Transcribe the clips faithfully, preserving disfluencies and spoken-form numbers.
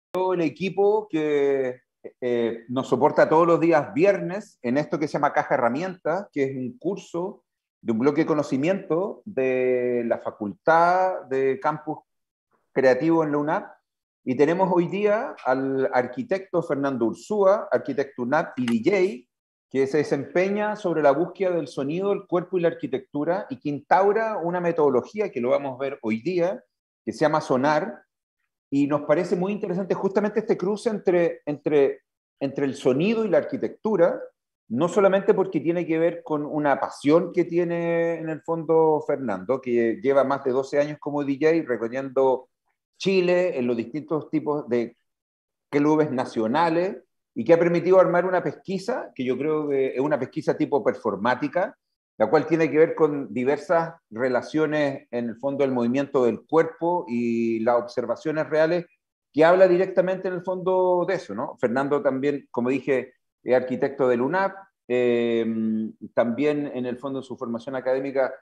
todo el equipo que eh, nos soporta todos los días viernes en esto que se llama Caja Herramientas, que es un curso de un bloque de conocimiento de la Facultad de Campus Creativo en la UNAP. Y tenemos hoy día al arquitecto Fernando Ursúa, arquitecto UNAP y D J, que se desempeña sobre la búsqueda del sonido, el cuerpo y la arquitectura, y que instaura una metodología que lo vamos a ver hoy día, que se llama Sonar, y nos parece muy interesante justamente este cruce entre, entre, entre el sonido y la arquitectura, no solamente porque tiene que ver con una pasión que tiene en el fondo Fernando, que lleva más de doce años como D J, recorriendo Chile en los distintos tipos de clubes nacionales, y que ha permitido armar una pesquisa, que yo creo que es una pesquisa tipo performática, la cual tiene que ver con diversas relaciones en el fondo del movimiento del cuerpo y las observaciones reales, que habla directamente en el fondo de eso, ¿no? Fernando también, como dije, es arquitecto del UNAP, eh, también en el fondo de su formación académica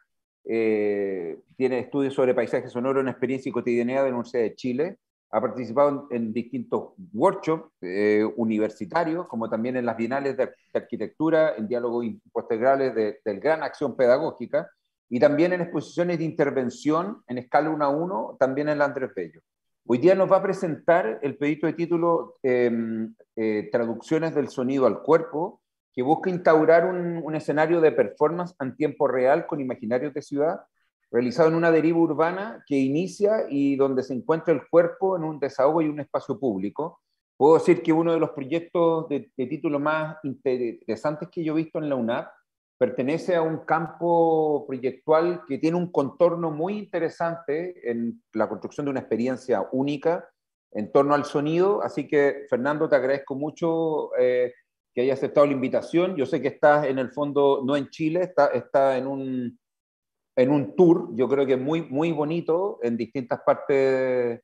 eh, tiene estudios sobre paisaje sonoro en experiencia y cotidianidad de la Universidad de Chile. Ha participado en, en distintos workshops eh, universitarios, como también en las bienales de, de arquitectura, en diálogos postegrales de, de gran acción pedagógica, y también en exposiciones de intervención en escala uno a uno, también en la Andrés Bello. Hoy día nos va a presentar el proyecto de título eh, eh, Traducciones del sonido al cuerpo, que busca instaurar un, un escenario de performance en tiempo real con imaginarios de ciudad, realizado en una deriva urbana que inicia y donde se encuentra el cuerpo en un desahogo y un espacio público. Puedo decir que uno de los proyectos de, de título más interesantes que yo he visto en la UNAP pertenece a un campo proyectual que tiene un contorno muy interesante en la construcción de una experiencia única en torno al sonido. Así que, Fernando, te agradezco mucho eh, que hayas aceptado la invitación. Yo sé que estás en el fondo, no en Chile, está, está en un en un tour, yo creo que es muy, muy bonito, en distintas partes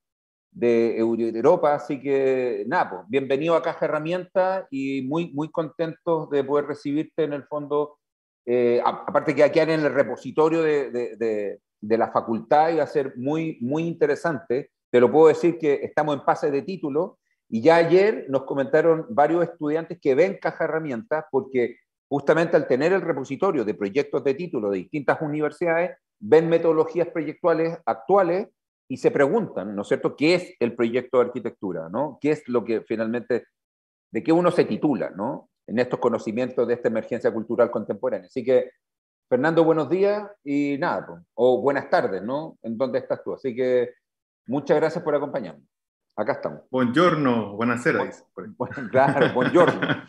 de Europa, así que nada, pues, bienvenido a Caja Herramientas y muy, muy contentos de poder recibirte en el fondo, eh, aparte que aquí en el repositorio de, de, de, de la facultad, y va a ser muy, muy interesante. Te lo puedo decir que estamos en pase de título, y ya ayer nos comentaron varios estudiantes que ven Caja Herramientas porque justamente al tener el repositorio de proyectos de título de distintas universidades, ven metodologías proyectuales actuales y se preguntan, ¿no es cierto?, ¿qué es el proyecto de arquitectura?, ¿no? ¿Qué es lo que finalmente, de qué uno se titula, ¿no?, en estos conocimientos de esta emergencia cultural contemporánea? Así que, Fernando, buenos días y nada, pues, o buenas tardes, ¿no?, en dónde estás tú. Así que muchas gracias por acompañarnos. Acá estamos. Buongiorno, buonasera. Bon, bon, claro, buongiorno.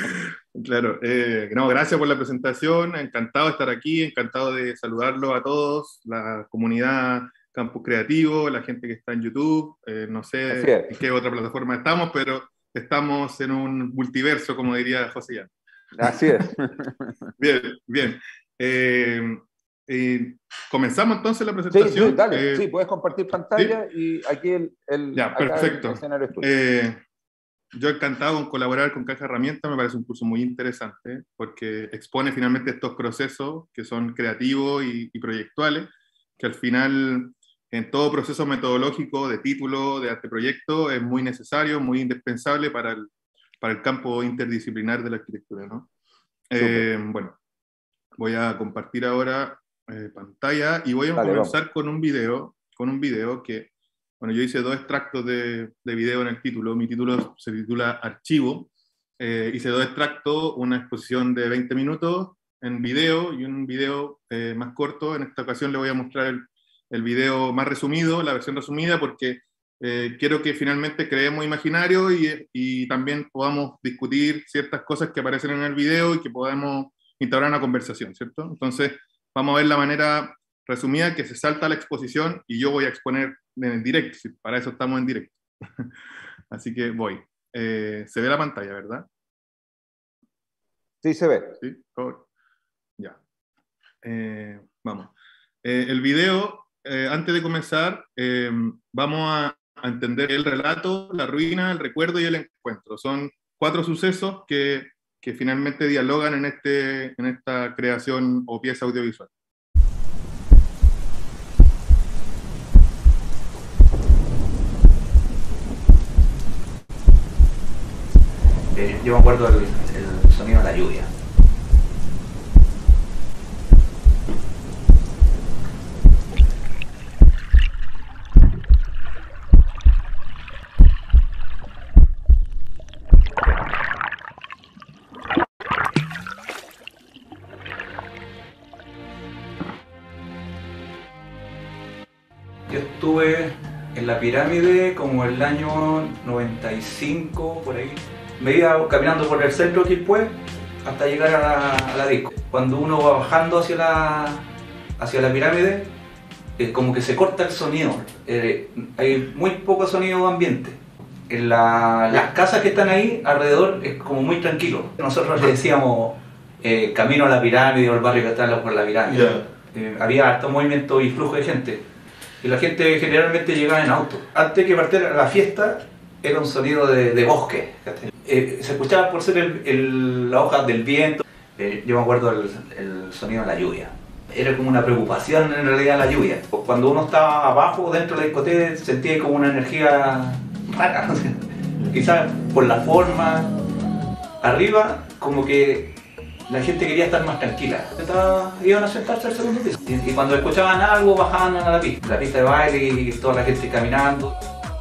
Claro, eh, no, gracias por la presentación, encantado de estar aquí, encantado de saludarlos a todos, la comunidad Campus Creativo, la gente que está en YouTube, eh, no sé en qué otra plataforma estamos, pero estamos en un multiverso, como diría José Jan. Así es. Bien, bien. Eh, eh, ¿Comenzamos entonces la presentación? Sí, sí, dale, eh, sí, puedes compartir pantalla, ¿sí? Y aquí el, el, ya, acá perfecto. el escenario es tuyo. Eh, Yo encantado con colaborar con Caja Herramientas, me parece un curso muy interesante porque expone finalmente estos procesos que son creativos y, y proyectuales, que al final en todo proceso metodológico de título, de anteproyecto, es muy necesario, muy indispensable para el, para el campo interdisciplinar de la arquitectura, ¿no? Eh, bueno, voy a compartir ahora eh, pantalla y voy a Dale, comenzar vamos. con un video, con un video que Bueno, yo hice dos extractos de, de video en el título. Mi título se titula Archivo. Eh, hice dos extractos, una exposición de veinte minutos en video y un video eh, más corto. En esta ocasión le voy a mostrar el, el video más resumido, la versión resumida, porque eh, quiero que finalmente creemos imaginario y, y también podamos discutir ciertas cosas que aparecen en el video y que podamos instaurar una conversación, ¿cierto? Entonces, vamos a ver la manera resumida que se salta la exposición y yo voy a exponer en el directo, para eso estamos en directo. Así que voy. Eh, se ve la pantalla, ¿verdad? Sí, se ve. ¿Sí? Oh, ya. Eh, vamos. Eh, el video, eh, antes de comenzar, eh, vamos a, a entender el relato, la ruina, el recuerdo y el encuentro. Son cuatro sucesos que, que finalmente dialogan en, este, en esta creación o pieza audiovisual. Eh, yo me acuerdo del el sonido de la lluvia. Yo estuve en la pirámide como el año noventa y cinco, por ahí. Me iba caminando por el centro de Quilpué hasta llegar a la, a la disco. Cuando uno va bajando hacia la, hacia la pirámide, eh, como que se corta el sonido. Eh, hay muy poco sonido ambiente. En la, las casas que están ahí alrededor es como muy tranquilo. Nosotros le decíamos eh, camino a la pirámide o el barrio que está por la pirámide. Yeah. Eh, había harto movimiento y flujo de gente. Y la gente generalmente llegaba en auto. Antes que partiera la fiesta, era un sonido de, de bosque. Eh, se escuchaba por ser el, el, la hoja del viento. Eh, yo me acuerdo del el sonido de la lluvia. Era como una preocupación en realidad la lluvia. Cuando uno estaba abajo, dentro de la discoteca, sentía como una energía rara. Quizás por la forma. Arriba, como que la gente quería estar más tranquila. Estaba, iban a sentarse al segundo piso. Y, y cuando escuchaban algo, bajaban a la pista. La pista de baile y toda la gente caminando.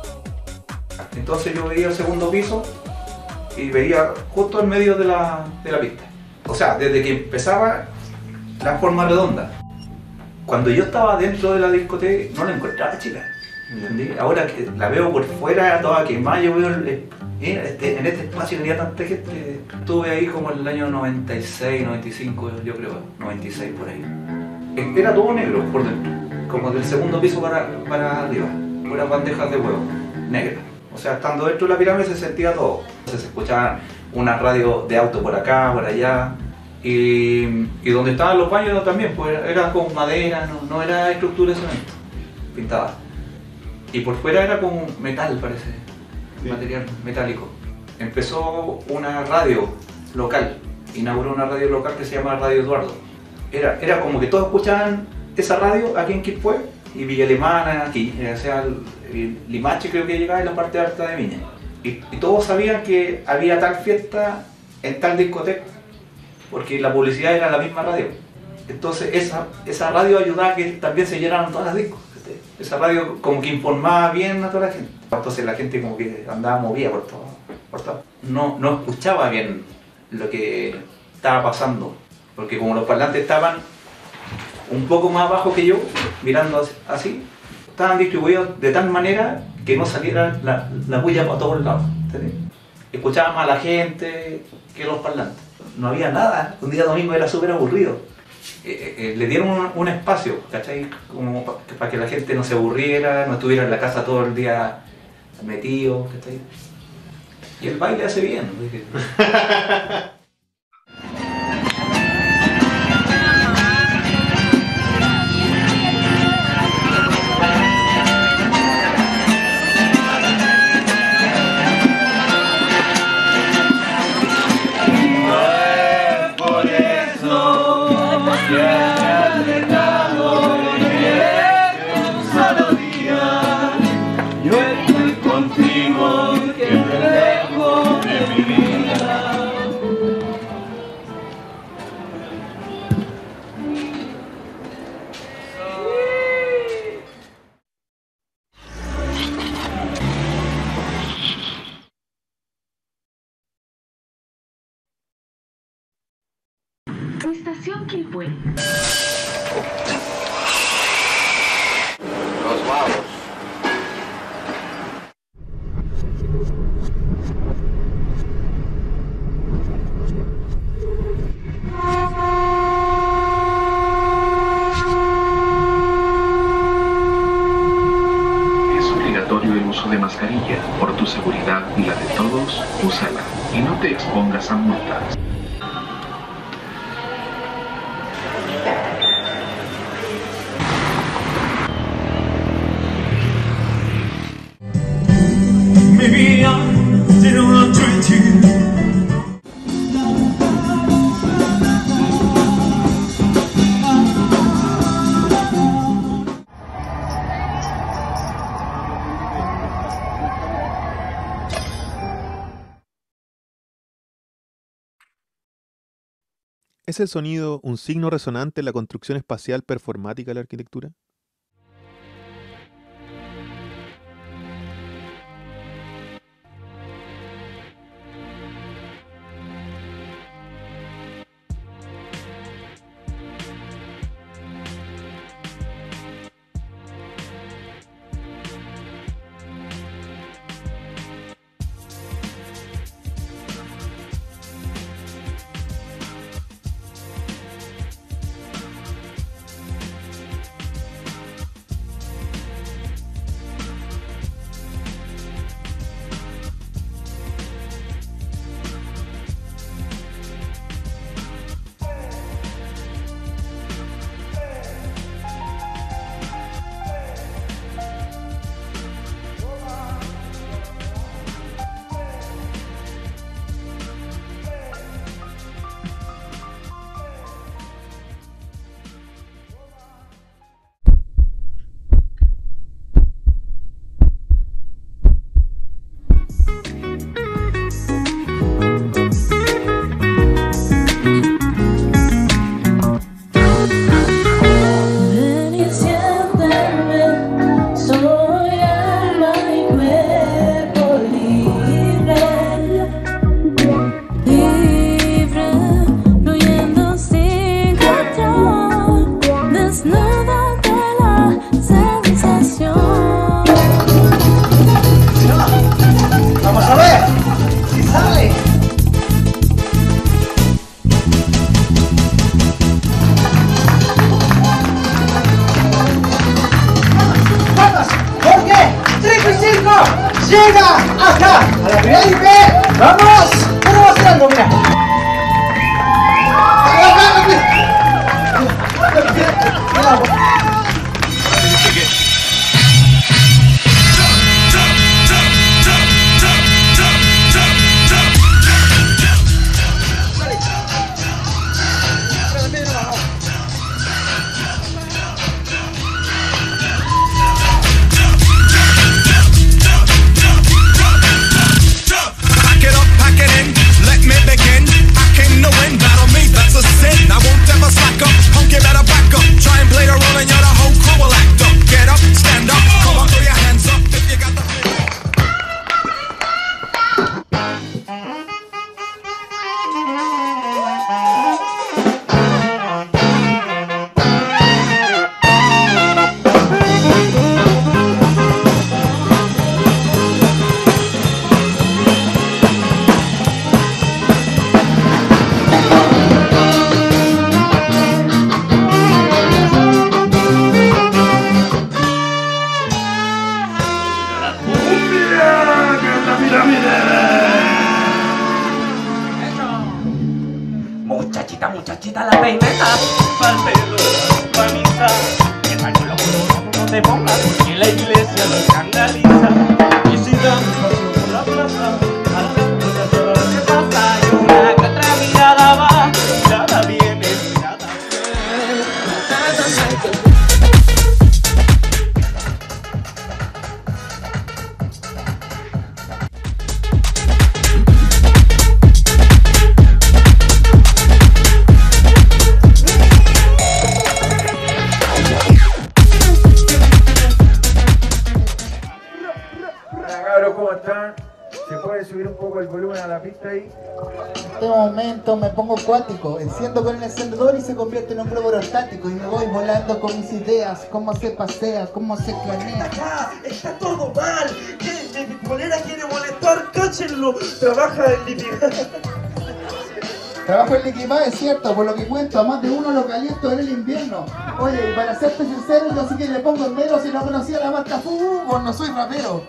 Entonces yo veía el segundo piso y veía justo en medio de la, de la pista. O sea, desde que empezaba la forma redonda. Cuando yo estaba dentro de la discoteca, no la encontraba chica. ¿Entendí? Ahora que la veo por fuera, toda quemada, yo veo el, este, en este espacio tenía tanta gente. Estuve ahí como en el año noventa y seis, noventa y cinco, yo creo, noventa y seis por ahí. Era todo negro por dentro, como del segundo piso para, para arriba, puras bandejas de huevo, negras. O sea, estando dentro de la pirámide se sentía todo. Se escuchaban una radio de auto por acá, por allá. Y, y donde estaban los baños también, pues era con madera, no, no era estructura de cemento, pintada. Y por fuera era con metal, parece, sí. Material metálico. Empezó una radio local, inauguró una radio local que se llama Radio Eduardo. Era, era como que todos escuchaban esa radio aquí en Quilpué, y Villa Alemana, aquí, o sea, Limache creo que llegaba en la parte alta de Viña. Y, y todos sabían que había tal fiesta en tal discoteca, porque la publicidad era la misma radio. Entonces esa, esa radio ayudaba a que también se llenaran todas las discos. Esa radio como que informaba bien a toda la gente. Entonces la gente como que andaba movida por todo. Por todo. No, no escuchaba bien lo que estaba pasando, porque como los parlantes estaban un poco más abajo que yo, mirando así, estaban distribuidos de tal manera que no saliera la, la bulla para todos lados. ¿Entendés? Escuchaba más a la gente que los parlantes. No había nada, un día domingo era súper aburrido. Eh, eh, le dieron un, un espacio, ¿cachai? Como para pa que la gente no se aburriera, no estuviera en la casa todo el día metido, ¿cachai? Y el baile hace bien. Estación Quilpué. Los Vagos. Es obligatorio el uso de mascarilla. Por tu seguridad y la de todos, úsala. Y no te expongas a multas. Maybe I didn't want to treat you ¿Es el sonido un signo resonante en la construcción espacial performática de la arquitectura? llega acá, a la primera I P. ¡Vamos! Vamos a hacer algo, mira. Muchachita, muchachita, la peineta, pa'l pelo, pa' misa, que pañuelo colorado no te pongas, porque la iglesia lo escandaliza. Y si damos paseo por la plaza, a la después de lo que pasa, y una que otra mirada va, mirada viene, mirada ¿Cómo están? ¿Se puede subir un poco el volumen a la pista ahí? En este momento me pongo acuático, enciendo con el encendedor y se convierte en un globo aerostático y me voy volando con mis ideas, cómo se pasea, cómo se planea. ¡Acá! ¡Está todo mal! ¿Qué? ¿Mi polera quiere molestar? ¡Cáchenlo! Trabaja en Liquimar. Trabajo en Liquimar, es cierto, por lo que cuento, a más de uno lo caliento en el invierno. Oye, y para serte sincero, yo sí que le pongo en menos si no conocía la marca fútbol, no soy rapero.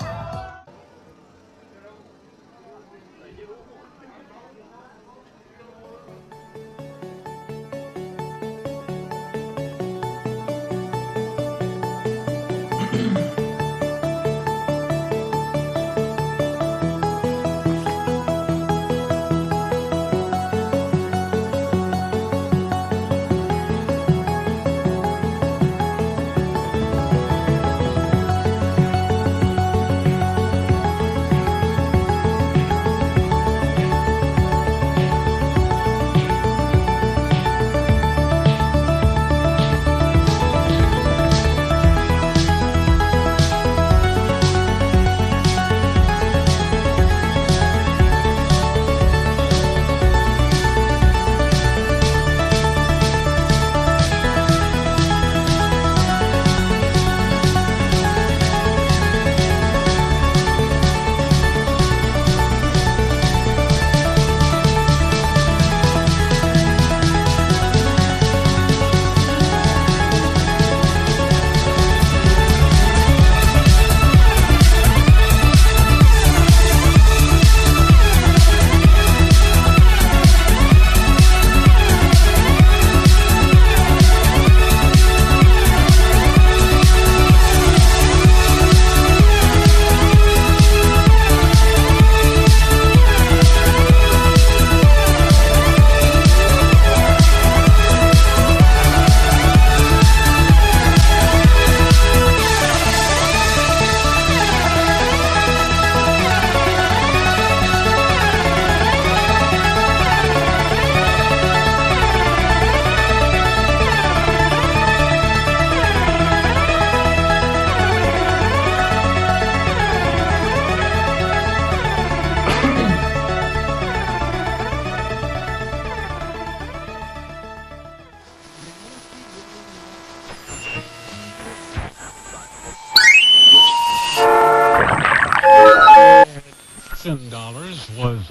thousand dollars was...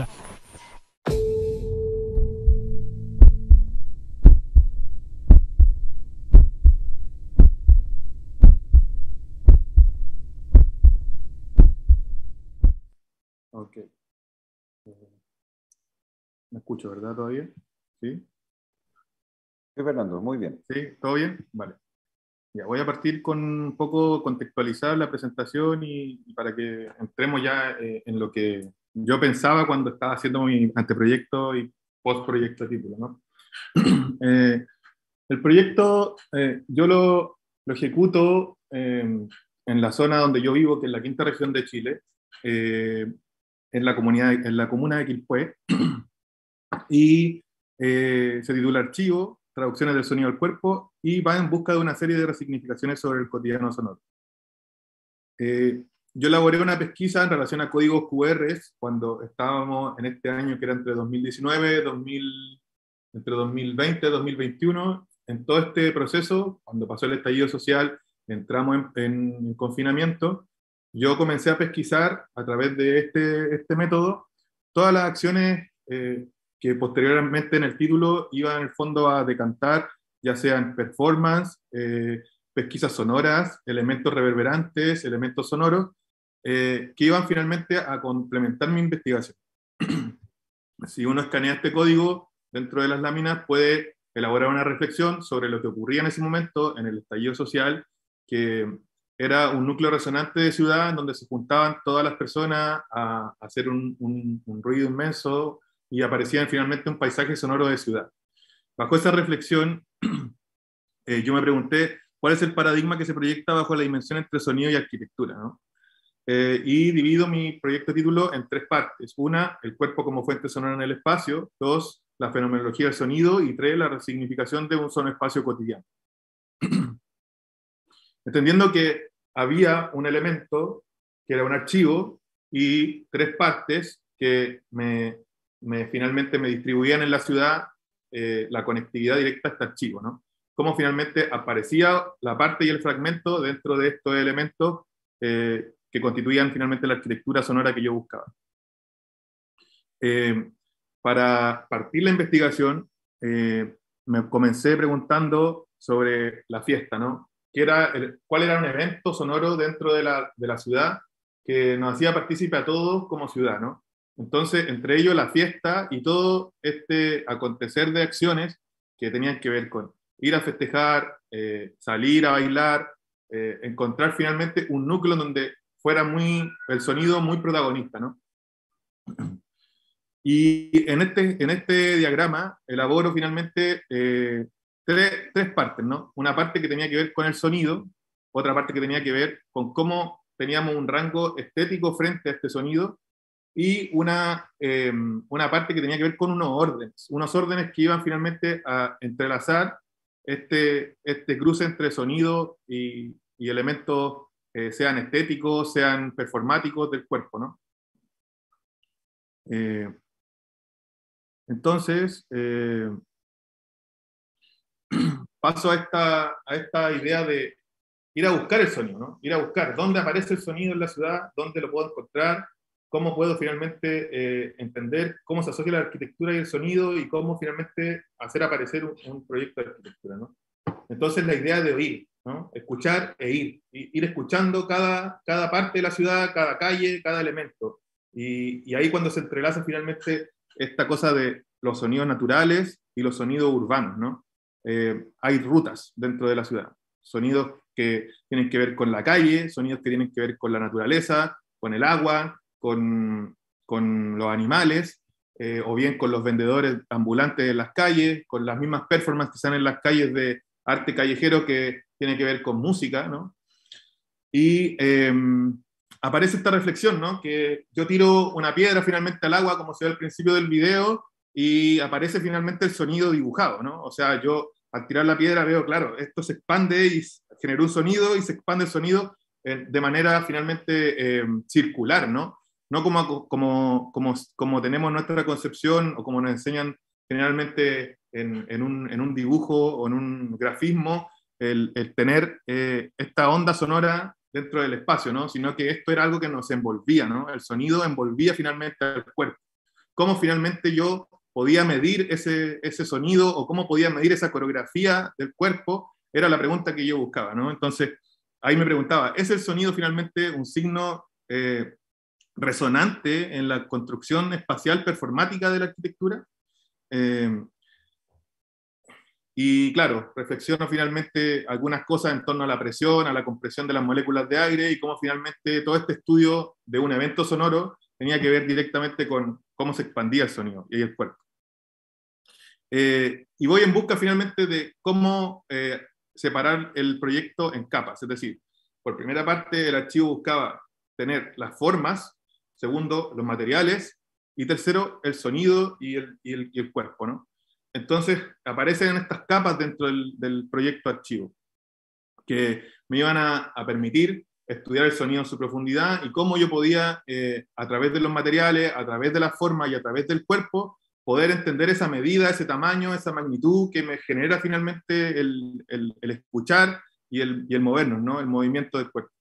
Ok. ¿Me escucho, verdad, todavía? ¿Sí? Sí, Fernando, muy bien. ¿Sí? ¿Todo bien? Vale. Ya, voy a partir con un poco contextualizar la presentación y, y para que entremos ya eh, en lo que yo pensaba cuando estaba haciendo mi anteproyecto y postproyecto de título, ¿no? eh, el proyecto eh, yo lo, lo ejecuto eh, en la zona donde yo vivo, que es la quinta región de Chile, eh, en, la comunidad, en la comuna de Quilpué, y eh, se titula Archivo, traducciones del sonido al cuerpo, y va en busca de una serie de resignificaciones sobre el cotidiano sonoro. Eh, yo elaboré una pesquisa en relación a códigos Q R cuando estábamos en este año que era entre dos mil diecinueve, dos mil, entre dos mil veinte y dos mil veintiuno. En todo este proceso, cuando pasó el estallido social, entramos en, en confinamiento, yo comencé a pesquisar a través de este, este método todas las acciones eh, que posteriormente en el título iban en el fondo a decantar, ya sean performance, eh, pesquisas sonoras, elementos reverberantes, elementos sonoros, eh, que iban finalmente a complementar mi investigación. Si uno escanea este código dentro de las láminas, puede elaborar una reflexión sobre lo que ocurría en ese momento en el estallido social, que era un núcleo resonante de ciudad en donde se juntaban todas las personas a, a hacer un, un, un ruido inmenso, y aparecía finalmente un paisaje sonoro de ciudad. Bajo esa reflexión, eh, yo me pregunté cuál es el paradigma que se proyecta bajo la dimensión entre sonido y arquitectura, ¿no? Eh, y divido mi proyecto título en tres partes. Una, el cuerpo como fuente sonora en el espacio. Dos, la fenomenología del sonido. Y tres, la resignificación de un solo espacio cotidiano. Entendiendo que había un elemento que era un archivo y tres partes que me Me, finalmente me distribuían en la ciudad eh, la conectividad directa a este archivo, ¿no? Cómo finalmente aparecía la parte y el fragmento dentro de estos elementos eh, que constituían finalmente la arquitectura sonora que yo buscaba. Eh, para partir la investigación, eh, me comencé preguntando sobre la fiesta, ¿no? ¿Qué era el, ¿Cuál era un evento sonoro dentro de la, de la ciudad que nos hacía partícipe a todos como ciudad, ¿no? Entonces, entre ellos la fiesta y todo este acontecer de acciones que tenían que ver con ir a festejar, eh, salir a bailar, eh, encontrar finalmente un núcleo donde fuera muy, el sonido muy protagonista, ¿no? Y en este, en este diagrama elaboro finalmente eh, tres, tres partes, ¿no? Una parte que tenía que ver con el sonido, otra parte que tenía que ver con cómo teníamos un rango estético frente a este sonido, y una, eh, una parte que tenía que ver con unos órdenes, unos órdenes que iban finalmente a entrelazar este, este cruce entre sonido y, y elementos, eh, sean estéticos, sean performáticos del cuerpo, ¿no? Eh, entonces, eh, paso a esta, a esta idea de ir a buscar el sonido, ¿no? Ir a buscar dónde aparece el sonido en la ciudad, dónde lo puedo encontrar, cómo puedo finalmente eh, entender cómo se asocia la arquitectura y el sonido y cómo finalmente hacer aparecer un, un proyecto de arquitectura, ¿no? Entonces la idea de oír, ¿no? Escuchar e ir, ir escuchando cada, cada parte de la ciudad, cada calle, cada elemento. Y, y ahí cuando se entrelaza finalmente esta cosa de los sonidos naturales y los sonidos urbanos, ¿no? Eh, hay rutas dentro de la ciudad, sonidos que tienen que ver con la calle, sonidos que tienen que ver con la naturaleza, con el agua, Con, con los animales, eh, o bien con los vendedores ambulantes en las calles, con las mismas performances que están en las calles de arte callejero que tiene que ver con música, ¿no? Y eh, aparece esta reflexión, ¿no? Que yo tiro una piedra finalmente al agua, como se ve al principio del video, y aparece finalmente el sonido dibujado, ¿no? O sea, yo al tirar la piedra veo, claro, esto se expande y genera un sonido, y se expande el sonido eh, de manera finalmente eh, circular, ¿no? No como, como, como, como tenemos nuestra concepción o como nos enseñan generalmente en, en, un, en un dibujo o en un grafismo, el, el tener eh, esta onda sonora dentro del espacio, ¿no? Sino que esto era algo que nos envolvía, ¿no? El sonido envolvía finalmente al cuerpo. Cómo finalmente yo podía medir ese, ese sonido o cómo podía medir esa coreografía del cuerpo, era la pregunta que yo buscaba, ¿no? Entonces, ahí me preguntaba, ¿es el sonido finalmente un signo eh, resonante en la construcción espacial performática de la arquitectura? Eh, y claro, reflexiono finalmente algunas cosas en torno a la presión, a la compresión de las moléculas de aire y cómo finalmente todo este estudio de un evento sonoro tenía que ver directamente con cómo se expandía el sonido y el cuerpo. Eh, y voy en busca finalmente de cómo eh, separar el proyecto en capas, es decir, por primera parte el archivo buscaba tener las formas, segundo, los materiales, y tercero, el sonido y el, y el, y el cuerpo, ¿no? Entonces aparecen estas capas dentro del, del proyecto archivo, que me iban a, a permitir estudiar el sonido en su profundidad y cómo yo podía, eh, a través de los materiales, a través de la forma y a través del cuerpo, poder entender esa medida, ese tamaño, esa magnitud que me genera finalmente el, el, el escuchar y el, y el movernos, ¿no? El movimiento del cuerpo.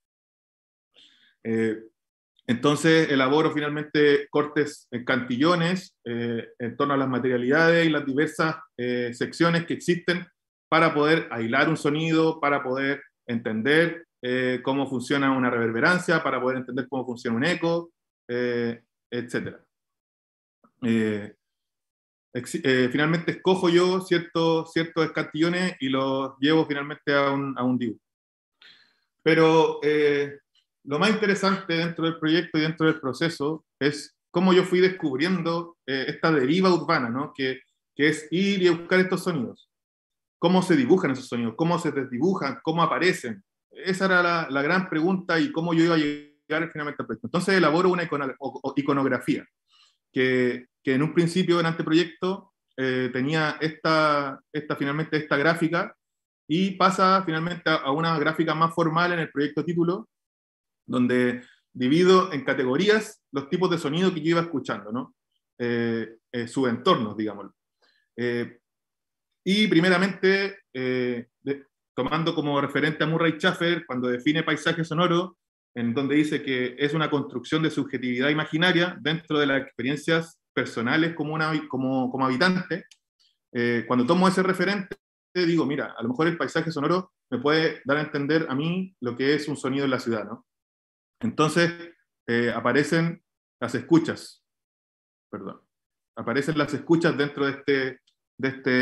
Eh, entonces elaboro finalmente cortes en cantillones eh, en torno a las materialidades y las diversas eh, secciones que existen para poder aislar un sonido, para poder entender eh, cómo funciona una reverberancia, para poder entender cómo funciona un eco, eh, etcétera. Eh, Eh, finalmente escojo yo ciertos, ciertos escantillones y los llevo finalmente a un, a un dibujo. Pero eh, lo más interesante dentro del proyecto y dentro del proceso es cómo yo fui descubriendo eh, esta deriva urbana, ¿no? que, que es ir y buscar estos sonidos. Cómo se dibujan esos sonidos, cómo se desdibujan, cómo aparecen. Esa era la, la gran pregunta y cómo yo iba a llegar finalmente al proyecto. Entonces elaboro una iconografía. Que, que en un principio, en anteproyecto, eh, tenía esta, esta, finalmente esta gráfica, y pasa finalmente a, a una gráfica más formal en el proyecto título, donde divido en categorías los tipos de sonido que yo iba escuchando, ¿no? Eh, eh, subentornos, digámoslo. Eh, y primeramente, eh, de, tomando como referente a Murray Schafer, cuando define paisaje sonoro, en donde dice que es una construcción de subjetividad imaginaria dentro de las experiencias personales como, una, como, como habitante. Eh, cuando tomo ese referente, digo, mira, a lo mejor el paisaje sonoro me puede dar a entender a mí lo que es un sonido en la ciudad, ¿no? Entonces, eh, aparecen las escuchas, perdón, aparecen las escuchas dentro de este, de este,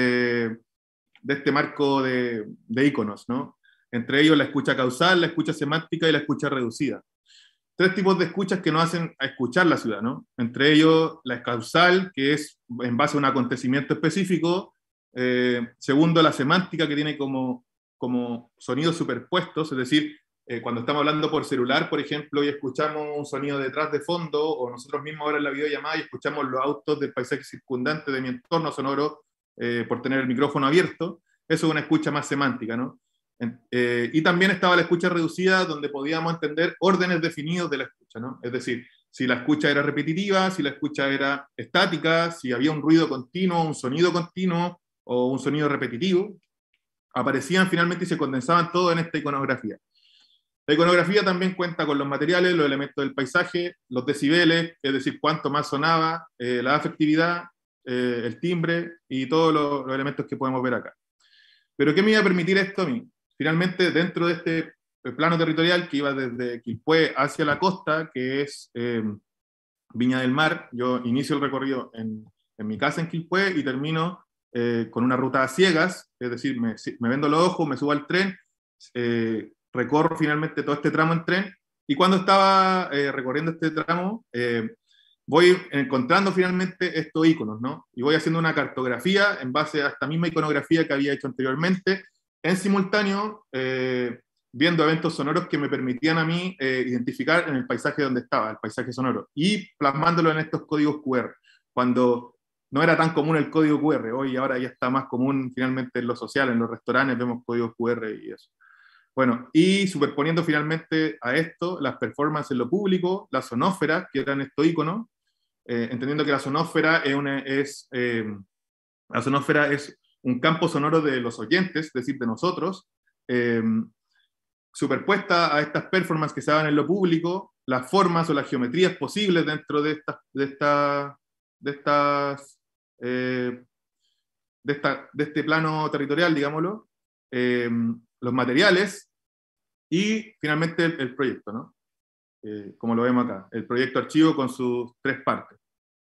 de este marco de, de íconos, ¿no? Entre ellos la escucha causal, la escucha semántica y la escucha reducida. Tres tipos de escuchas que nos hacen a escuchar la ciudad, ¿no? Entre ellos la causal, que es en base a un acontecimiento específico. Eh, segundo, la semántica, que tiene como, como sonidos superpuestos, es decir, eh, cuando estamos hablando por celular, por ejemplo, y escuchamos un sonido detrás de fondo, o nosotros mismos ahora en la videollamada y escuchamos los autos del paisaje circundante de mi entorno sonoro eh, por tener el micrófono abierto, eso es una escucha más semántica, ¿no? Eh, y también estaba la escucha reducida, donde podíamos entender órdenes definidos de la escucha, ¿no? Es decir, si la escucha era repetitiva, si la escucha era estática, si había un ruido continuo, un sonido continuo o un sonido repetitivo, aparecían finalmente y se condensaban todo en esta iconografía. La iconografía también cuenta con los materiales, los elementos del paisaje, los decibeles, es decir, cuánto más sonaba, eh, la afectividad, eh, el timbre y todos los, los elementos que podemos ver acá. ¿Pero qué me iba a permitir esto a mí? Finalmente, dentro de este plano territorial que iba desde Quilpué hacia la costa, que es eh, Viña del Mar, yo inicio el recorrido en, en mi casa en Quilpué y termino eh, con una ruta a ciegas, es decir, me, me vendo los ojos, me subo al tren, eh, recorro finalmente todo este tramo en tren, y cuando estaba eh, recorriendo este tramo, eh, voy encontrando finalmente estos iconos, ¿no? Y voy haciendo una cartografía en base a esta misma iconografía que había hecho anteriormente, en simultáneo, eh, viendo eventos sonoros que me permitían a mí eh, identificar en el paisaje donde estaba, el paisaje sonoro, y plasmándolo en estos códigos cu erre, cuando no era tan común el código cu erre, hoy ahora ya está más común finalmente en lo social, en los restaurantes vemos códigos cu erre y eso. Bueno, y superponiendo finalmente a esto las performances en lo público, la sonósfera, que eran estos iconos, eh, entendiendo que la sonósfera es, una, es eh, la sonósfera es un campo sonoro de los oyentes, es decir, de nosotros, eh, superpuesta a estas performances que se daban en lo público, las formas o las geometrías posibles dentro de estas, de esta, de estas, eh, de, esta, de este plano territorial, digámoslo, eh, los materiales y finalmente el, el proyecto, ¿no? Eh, como lo vemos acá, el proyecto archivo con sus tres partes.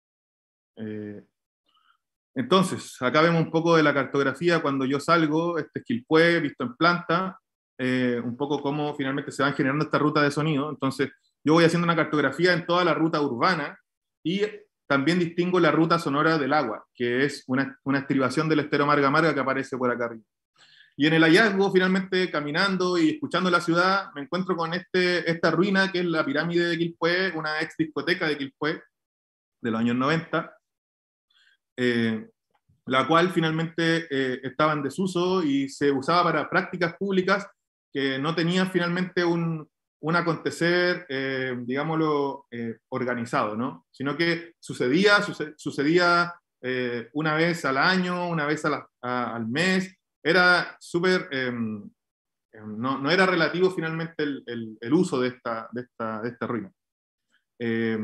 Eh, entonces, acá vemos un poco de la cartografía cuando yo salgo, este es Quilpué, visto en planta, eh, un poco cómo finalmente se van generando esta ruta de sonido. Entonces, yo voy haciendo una cartografía en toda la ruta urbana y también distingo la ruta sonora del agua, que es una, una estribación del estero Marga Marga que aparece por acá arriba. Y en el hallazgo, finalmente, caminando y escuchando la ciudad, me encuentro con este, esta ruina que es la pirámide de Quilpué, una ex discoteca de Quilpué de los años noventa, eh, la cual finalmente eh, estaba en desuso y se usaba para prácticas públicas que no tenían finalmente un, un acontecer, eh, digámoslo, eh, organizado, ¿no? Sino que sucedía, suce, sucedía eh, una vez al año, una vez a la, a, al mes. Era súper, eh, no, no era relativo finalmente el, el, el uso de esta, de esta, de esta ruina. Eh,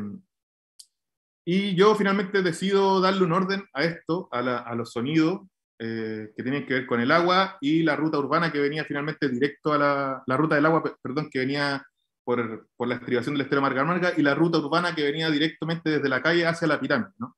y yo finalmente decido darle un orden a esto, a, la, a los sonidos eh, que tienen que ver con el agua y la ruta urbana que venía finalmente directo a la, la ruta del agua, perdón, que venía por, por la estribación del estero Marga Marga y la ruta urbana que venía directamente desde la calle hacia la pirámide, ¿no?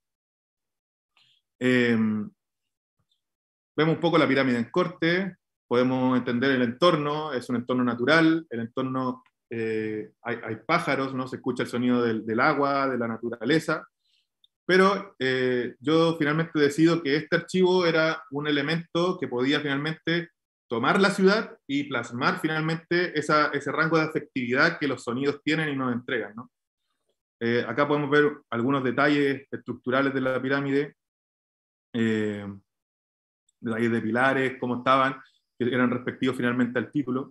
Eh, Vemos un poco la pirámide en corte, podemos entender el entorno, es un entorno natural, el entorno, eh, hay, hay pájaros, ¿no? Se escucha el sonido del, del agua, de la naturaleza, pero eh, yo finalmente decido que este archivo era un elemento que podía finalmente tomar la ciudad y plasmar finalmente esa, ese rango de afectividad que los sonidos tienen y nos entregan, ¿no? Eh, acá podemos ver algunos detalles estructurales de la pirámide, eh, detalles de pilares, cómo estaban, que eran respectivos finalmente al título.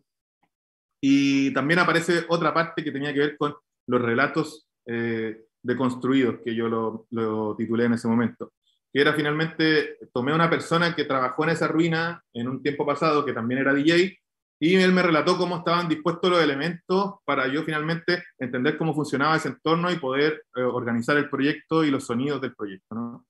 Y también aparece otra parte que tenía que ver con los relatos eh, deconstruidos, que yo lo, lo titulé en ese momento. Que era finalmente, tomé a una persona que trabajó en esa ruina en un tiempo pasado, que también era D J, y él me relató cómo estaban dispuestos los elementos para yo finalmente entender cómo funcionaba ese entorno y poder eh, organizar el proyecto y los sonidos del proyecto, ¿no?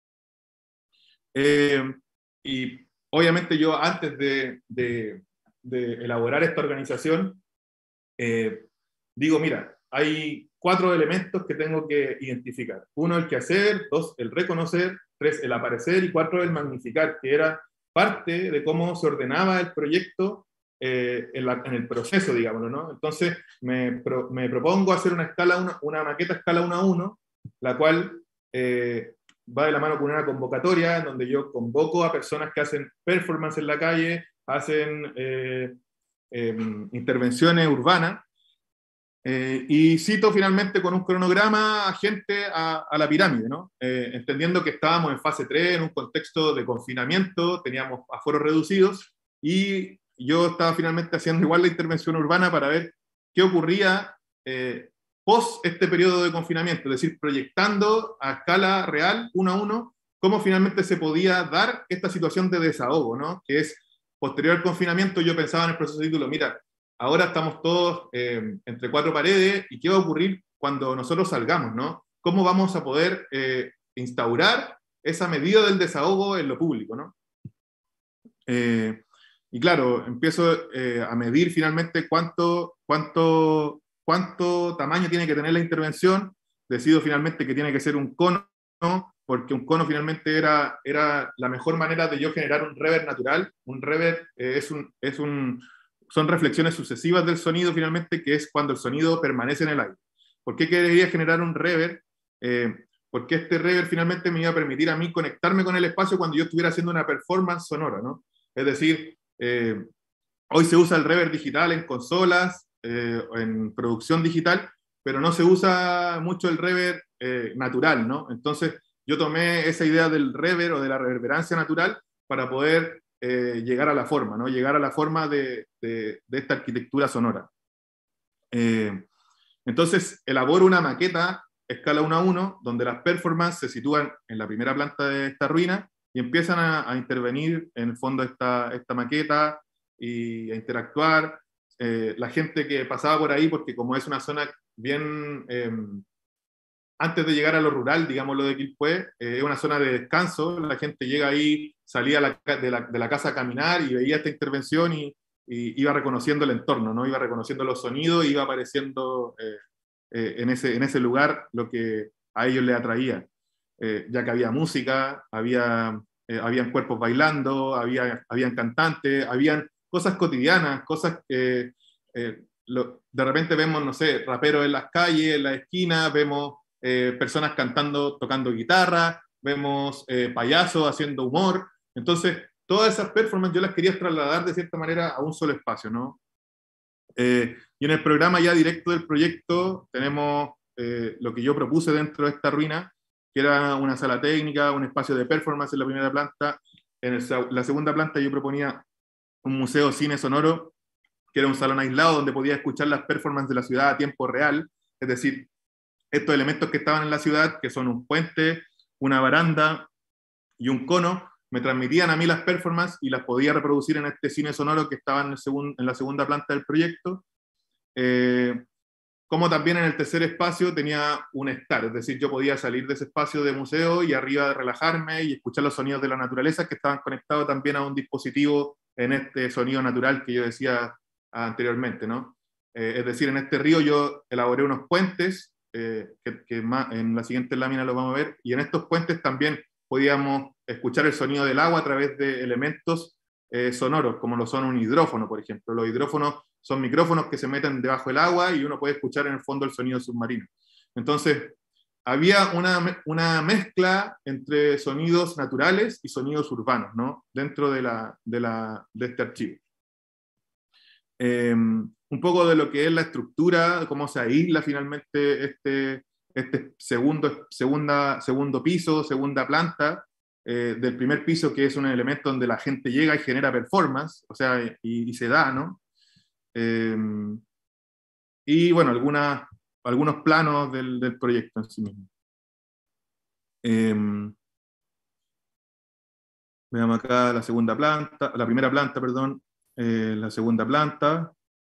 Eh, Y obviamente yo antes de, de, de elaborar esta organización, eh, digo, mira, hay cuatro elementos que tengo que identificar. Uno, el quehacer; dos, el reconocer; tres, el aparecer; y cuatro, el magnificar, que era parte de cómo se ordenaba el proyecto eh, en, la, en el proceso, digámoslo, ¿no? Entonces me, pro, me propongo hacer una, escala una, una maqueta escala uno a uno, la cual... Eh, va de la mano con una convocatoria en donde yo convoco a personas que hacen performance en la calle, hacen eh, eh, intervenciones urbanas, eh, y cito finalmente con un cronograma a gente a, a la pirámide, ¿no? Eh, entendiendo que estábamos en fase tres, en un contexto de confinamiento, teníamos aforos reducidos, y yo estaba finalmente haciendo igual la intervención urbana para ver qué ocurría eh, post este periodo de confinamiento, es decir, proyectando a escala real, uno a uno, cómo finalmente se podía dar esta situación de desahogo, ¿no? Que es, posterior al confinamiento, yo pensaba en el proceso de título, mira, ahora estamos todos eh, entre cuatro paredes, ¿y qué va a ocurrir cuando nosotros salgamos, ¿no? ¿Cómo vamos a poder eh, instaurar esa medida del desahogo en lo público, ¿no? Eh, y claro, empiezo eh, a medir finalmente cuánto... cuánto cuánto tamaño tiene que tener la intervención. Decido finalmente que tiene que ser un cono, porque un cono finalmente era, era la mejor manera de yo generar un reverb natural. Un reverb eh, es un, es un, son reflexiones sucesivas del sonido finalmente, que es cuando el sonido permanece en el aire. ¿Por qué quería generar un reverb? Eh, porque este reverb finalmente me iba a permitir a mí conectarme con el espacio cuando yo estuviera haciendo una performance sonora, ¿no? Es decir, eh, hoy se usa el reverb digital en consolas, Eh, en producción digital, pero no se usa mucho el reverb eh, natural, ¿no? Entonces yo tomé esa idea del reverb o de la reverberancia natural para poder eh, llegar a la forma, ¿no? Llegar a la forma de, de, de esta arquitectura sonora. Eh, entonces elaboro una maqueta escala uno a uno, donde las performances se sitúan en la primera planta de esta ruina y empiezan a, a intervenir en el fondo esta, esta maqueta y a interactuar. eh, la gente que pasaba por ahí, porque como es una zona bien, eh, antes de llegar a lo rural, digamos lo de Quilpué, eh, es una zona de descanso, la gente llega ahí, salía a la, de, la, de la casa a caminar y veía esta intervención y, y iba reconociendo el entorno, ¿no? Iba reconociendo los sonidos, iba apareciendo eh, eh, en, ese, en ese lugar lo que a ellos les atraía, eh, ya que había música, había, eh, habían cuerpos bailando, había, habían cantantes, habían cosas cotidianas, cosas que eh, lo, de repente vemos, no sé, raperos en las calles, en la esquina, vemos eh, personas cantando, tocando guitarra, vemos eh, payasos haciendo humor. Entonces, todas esas performances yo las quería trasladar de cierta manera a un solo espacio, ¿no? Eh, y en el programa ya directo del proyecto tenemos eh, lo que yo propuse dentro de esta ruina, que era una sala técnica, un espacio de performance en la primera planta. En el, la segunda planta yo proponía un museo cine sonoro, que era un salón aislado donde podía escuchar las performances de la ciudad a tiempo real, es decir, estos elementos que estaban en la ciudad, que son un puente, una baranda y un cono, me transmitían a mí las performances y las podía reproducir en este cine sonoro que estaba en, el segun, en la segunda planta del proyecto. Eh, como también en el tercer espacio tenía un estar, es decir, yo podía salir de ese espacio de museo y arriba relajarme y escuchar los sonidos de la naturaleza que estaban conectados también a un dispositivo en este sonido natural que yo decía anteriormente, ¿no? Eh, es decir, en este río yo elaboré unos puentes, eh, que, que más, en la siguiente lámina lo vamos a ver, y en estos puentes también podíamos escuchar el sonido del agua a través de elementos eh, sonoros, como lo son un hidrófono, por ejemplo. Los hidrófonos son micrófonos que se meten debajo del agua y uno puede escuchar en el fondo el sonido submarino. Entonces, había una, una mezcla entre sonidos naturales y sonidos urbanos, ¿no? Dentro de, la, de, la, de este archivo. Eh, un poco de lo que es la estructura, cómo se aísla finalmente este, este segundo, segunda, segundo piso, segunda planta, eh, del primer piso, que es un elemento donde la gente llega y genera performance, o sea, y, y se da, ¿no? Eh, y bueno, algunas, algunos planos del, del proyecto en sí mismo. Eh, veamos acá la segunda planta, la primera planta, perdón, eh, la segunda planta,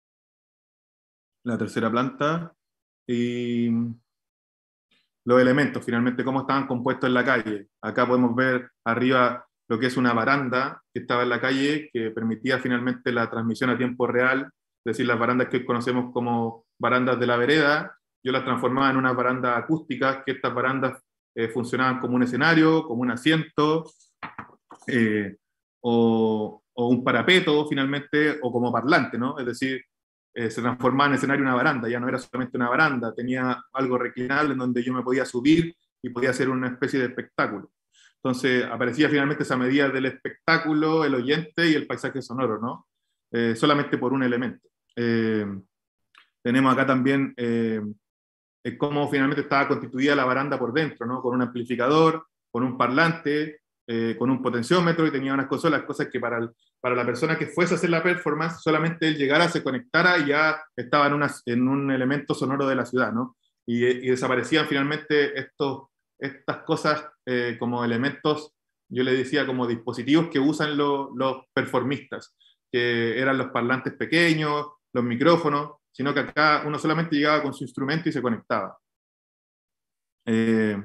la tercera planta, y los elementos, finalmente, cómo estaban compuestos en la calle. Acá podemos ver arriba lo que es una baranda que estaba en la calle, que permitía finalmente la transmisión a tiempo real, es decir, las barandas que hoy conocemos como barandas de la vereda, yo las transformaba en unas barandas acústicas, que estas barandas eh, funcionaban como un escenario, como un asiento, eh, o, o un parapeto, finalmente, o como parlante, ¿no? Es decir, eh, se transformaba en escenario una baranda, ya no era solamente una baranda, tenía algo reclinable en donde yo me podía subir y podía hacer una especie de espectáculo. Entonces aparecía finalmente esa medida del espectáculo, el oyente y el paisaje sonoro, ¿no? Eh, solamente por un elemento. Eh, tenemos acá también eh, cómo finalmente estaba constituida la baranda por dentro, ¿no? Con un amplificador, con un parlante, eh, con un potenciómetro, y tenía unas consolas, cosas que para, el, para la persona que fuese a hacer la performance, solamente él llegara, se conectara y ya estaba en, una, en un elemento sonoro de la ciudad, ¿no? Y, y desaparecían finalmente estos, estas cosas eh, como elementos, yo le decía como dispositivos que usan lo, los performistas, que eran los parlantes pequeños, los micrófonos, sino que acá uno solamente llegaba con su instrumento y se conectaba. Eh,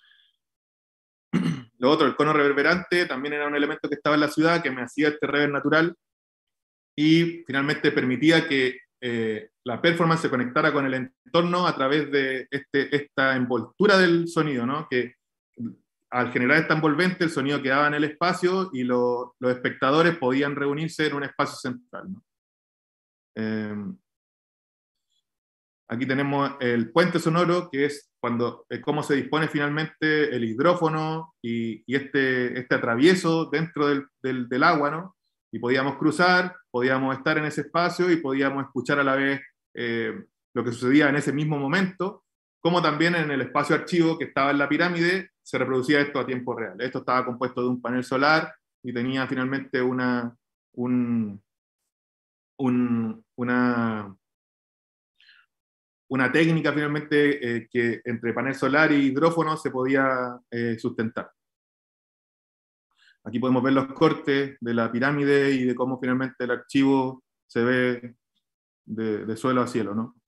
lo otro, el cono reverberante, también era un elemento que estaba en la ciudad, que me hacía este reverb natural, y finalmente permitía que eh, la performance se conectara con el entorno a través de este, esta envoltura del sonido, ¿no? Que al generar esta envolvente, el sonido quedaba en el espacio y lo, los espectadores podían reunirse en un espacio central, ¿no? Eh, aquí tenemos el puente sonoro, que es cuando, eh, cómo se dispone finalmente el hidrófono y, y este, este atravieso dentro del, del, del agua, ¿no? Y podíamos cruzar, podíamos estar en ese espacio y podíamos escuchar a la vez eh, lo que sucedía en ese mismo momento, como también en el espacio archivo que estaba en la pirámide, se reproducía esto a tiempo real. Esto estaba compuesto de un panel solar y tenía finalmente una, un, un, una, una técnica finalmente eh, que entre panel solar y hidrófono se podía eh, sustentar. Aquí podemos ver los cortes de la pirámide y de cómo finalmente el archivo se ve de, de suelo a cielo, ¿no?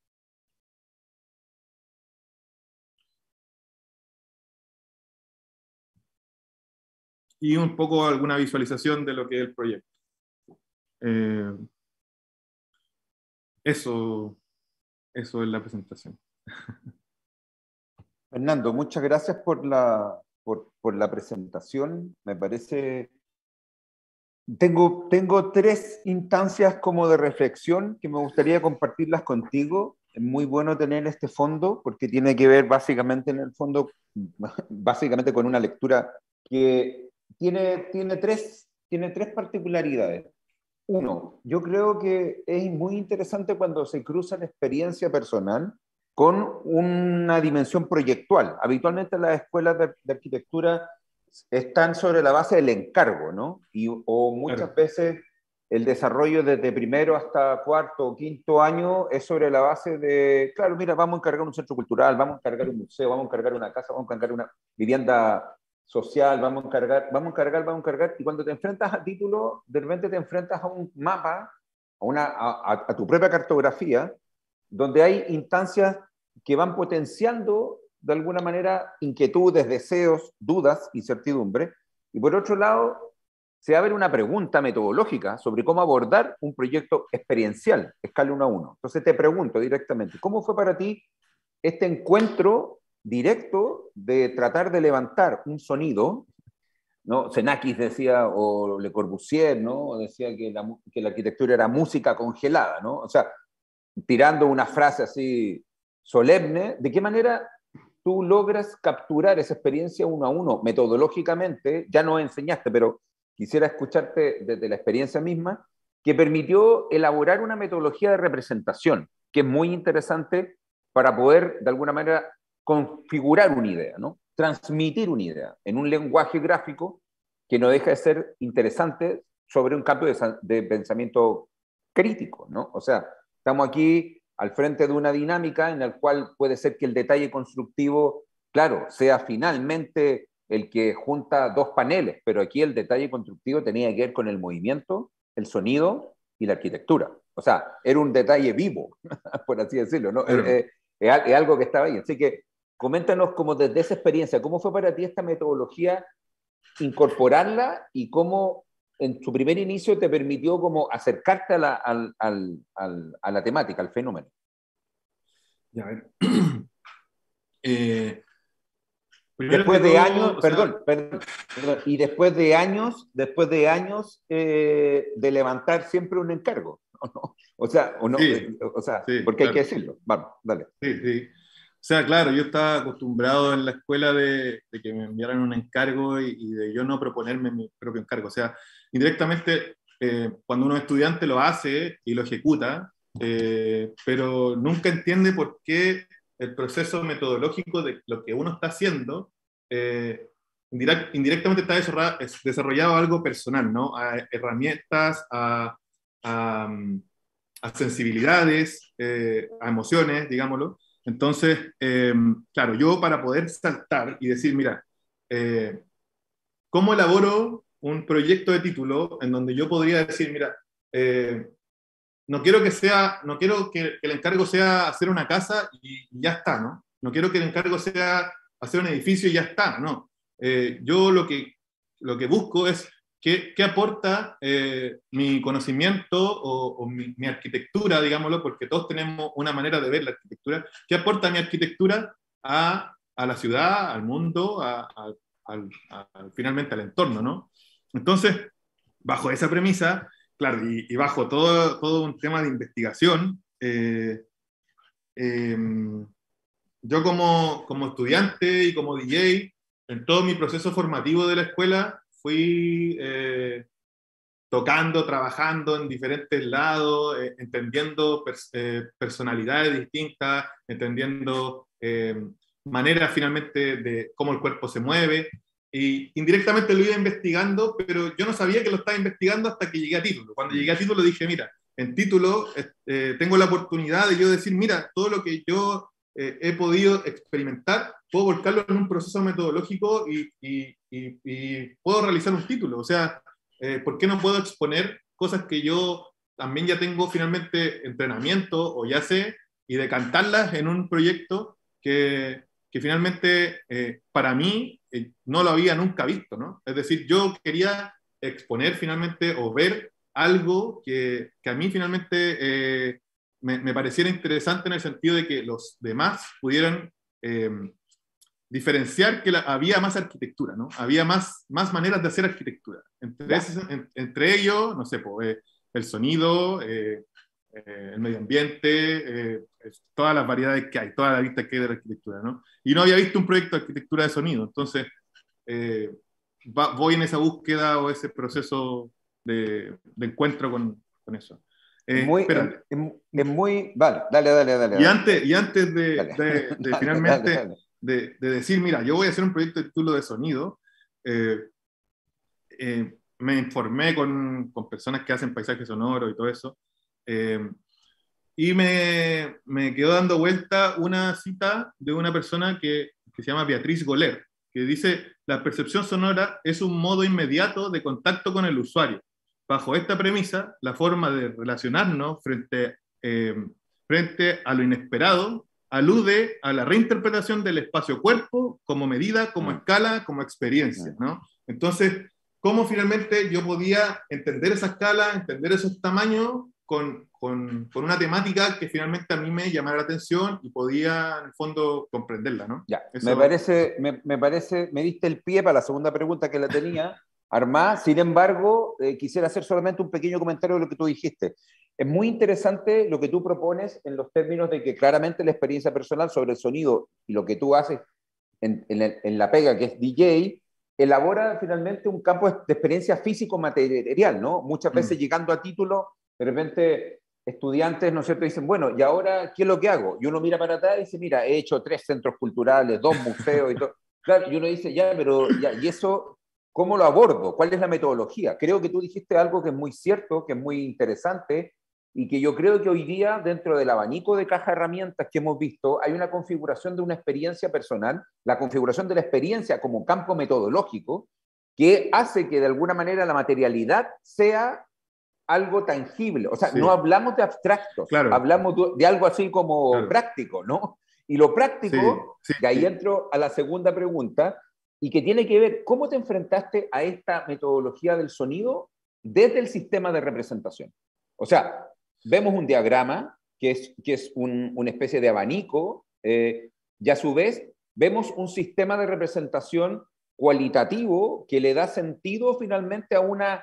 Y un poco alguna visualización de lo que es el proyecto. Eh, eso, eso es la presentación. Fernando, muchas gracias por la, por, por la presentación. Me parece... Tengo, tengo tres instancias como de reflexión que me gustaría compartirlas contigo. Es muy bueno tener este fondo porque tiene que ver básicamente en el fondo, básicamente con una lectura que tiene, tiene, tres, tiene tres particularidades. Uno, yo creo que es muy interesante cuando se cruza la experiencia personal con una dimensión proyectual. Habitualmente las escuelas de, de arquitectura están sobre la base del encargo, ¿no? Y, o muchas claro. veces el desarrollo desde primero hasta cuarto o quinto año es sobre la base de, claro, mira, vamos a encargar un centro cultural, vamos a encargar un museo, vamos a encargar una casa, vamos a encargar una vivienda social, vamos a encargar, vamos a encargar, vamos a encargar, y cuando te enfrentas a título, de repente te enfrentas a un mapa, a, una, a, a tu propia cartografía, donde hay instancias que van potenciando de alguna manera inquietudes, deseos, dudas, incertidumbre, y por otro lado se abre una pregunta metodológica sobre cómo abordar un proyecto experiencial, escala uno a uno. Entonces te pregunto directamente, ¿cómo fue para ti este encuentro directo de tratar de levantar un sonido, ¿no? Xenakis decía, o Le Corbusier, ¿no? Decía que la, que la arquitectura era música congelada, ¿no? O sea, tirando una frase así solemne, ¿de qué manera tú logras capturar esa experiencia uno a uno metodológicamente? Ya no enseñaste, pero quisiera escucharte desde la experiencia misma, que permitió elaborar una metodología de representación, que es muy interesante para poder, de alguna manera, configurar una idea, ¿no? Transmitir una idea en un lenguaje gráfico que no deja de ser interesante sobre un cambio de, de pensamiento crítico, ¿no? O sea, estamos aquí al frente de una dinámica en la cual puede ser que el detalle constructivo, claro, sea finalmente el que junta dos paneles, pero aquí el detalle constructivo tenía que ver con el movimiento, el sonido y la arquitectura. O sea, era un detalle vivo, por así decirlo, ¿no? Claro. Es, es, es algo que estaba ahí. Así que coméntanos como desde esa experiencia, ¿cómo fue para ti esta metodología incorporarla y cómo en su primer inicio te permitió como acercarte a la, al, al, al, a la temática, al fenómeno? Ya, a ver. eh, después de todo, años, o perdón, sea, perdón, perdón, y después de años, después de años eh, de levantar siempre un encargo, ¿no? O sea, o no, sí, o sea, sí, porque claro. hay que decirlo. Vamos, dale. Sí, sí. O sea, claro, yo estaba acostumbrado en la escuela de, de que me enviaran un encargo y, y de yo no proponerme mi propio encargo. O sea, indirectamente, eh, cuando uno es estudiante lo hace y lo ejecuta, eh, pero nunca entiende por qué el proceso metodológico de lo que uno está haciendo eh, indirect, indirectamente está desarrollado a algo personal, ¿no? A herramientas, a, a, a sensibilidades, eh, a emociones, digámoslo. Entonces, eh, claro, yo para poder saltar y decir, mira, eh, ¿cómo elaboro un proyecto de título en donde yo podría decir, mira, eh, no quiero que sea, no quiero que, que el encargo sea hacer una casa y, y ya está, ¿no? No quiero que el encargo sea hacer un edificio y ya está, ¿no? Eh, yo lo que, lo que busco es qué, qué aporta eh, mi conocimiento o, o mi, mi arquitectura, digámoslo, porque todos tenemos una manera de ver la arquitectura, qué aporta mi arquitectura a, a la ciudad, al mundo, a, a, al, a, finalmente al entorno, ¿no? Entonces, bajo esa premisa, claro, y, y bajo todo, todo un tema de investigación, eh, eh, yo como, como estudiante y como D J, en todo mi proceso formativo de la escuela, fui eh, tocando, trabajando en diferentes lados, eh, entendiendo pers eh, personalidades distintas, entendiendo eh, maneras finalmente de cómo el cuerpo se mueve, y indirectamente lo iba investigando, pero yo no sabía que lo estaba investigando hasta que llegué a título. Cuando llegué a título dije, mira, en título eh, tengo la oportunidad de yo decir, mira, todo lo que yo eh, he podido experimentar, puedo volcarlo en un proceso metodológico y, y, y, y puedo realizar un título. O sea, eh, ¿por qué no puedo exponer cosas que yo también ya tengo finalmente entrenamiento, o ya sé, y de cantarlas en un proyecto que, que finalmente eh, para mí eh, no lo había nunca visto, ¿no? Es decir, yo quería exponer finalmente o ver algo que, que a mí finalmente eh, me, me pareciera interesante en el sentido de que los demás pudieran eh, diferenciar que la, había más arquitectura, ¿no? Había más, más maneras de hacer arquitectura. Entre, ese, en, entre ellos, no sé, pues, eh, el sonido, eh, eh, el medio ambiente, eh, todas las variedades que hay, toda la vista que hay de la arquitectura, ¿no? Y no había visto un proyecto de arquitectura de sonido, entonces eh, va, voy en esa búsqueda o ese proceso de, de encuentro con, con eso. Eh, muy, espérate. es, es muy... Vale, dale, dale, dale. Y dale. antes, y antes de, Dale. de, de Dale, finalmente dale, dale. De, de decir, mira, yo voy a hacer un proyecto de título de sonido, eh, eh, me informé con, con personas que hacen paisajes sonoros y todo eso, eh, y me, me quedó dando vuelta una cita de una persona que, que se llama Beatriz Goller, que dice: la percepción sonora es un modo inmediato de contacto con el usuario. Bajo esta premisa, la forma de relacionarnos frente, eh, frente a lo inesperado alude a la reinterpretación del espacio-cuerpo como medida, como escala, como experiencia, ¿no? Entonces, ¿cómo finalmente yo podía entender esa escala, entender esos tamaños con, con, con una temática que finalmente a mí me llamara la atención y podía, en el fondo, comprenderla, ¿no? Ya, Eso... me parece, me, me parece, me diste el pie para la segunda pregunta que la tenía armada. Sin embargo, eh, quisiera hacer solamente un pequeño comentario de lo que tú dijiste. Es muy interesante lo que tú propones en los términos de que claramente la experiencia personal sobre el sonido y lo que tú haces en, en, el, en la pega, que es D J, elabora finalmente un campo de experiencia físico-material, ¿no? Muchas veces mm. llegando a título, de repente estudiantes, ¿no es cierto?, dicen, bueno, ¿y ahora qué es lo que hago? Y uno mira para atrás y dice, mira, he hecho tres centros culturales, dos museos y todo. Claro, y uno dice, ya, pero, ya, ¿y eso cómo lo abordo? ¿Cuál es la metodología? Creo que tú dijiste algo que es muy cierto, que es muy interesante, y que yo creo que hoy día, dentro del abanico de caja de herramientas que hemos visto, hay una configuración de una experiencia personal, la configuración de la experiencia como campo metodológico, que hace que de alguna manera la materialidad sea algo tangible. O sea, sí. no hablamos de abstractos, claro. hablamos de algo así como claro. práctico, ¿no? Y lo práctico, sí, sí, de ahí sí. entro a la segunda pregunta, y que tiene que ver, ¿cómo te enfrentaste a esta metodología del sonido desde el sistema de representación? O sea, vemos un diagrama que es, que es un, una especie de abanico, eh, y a su vez vemos un sistema de representación cualitativo que le da sentido finalmente a una,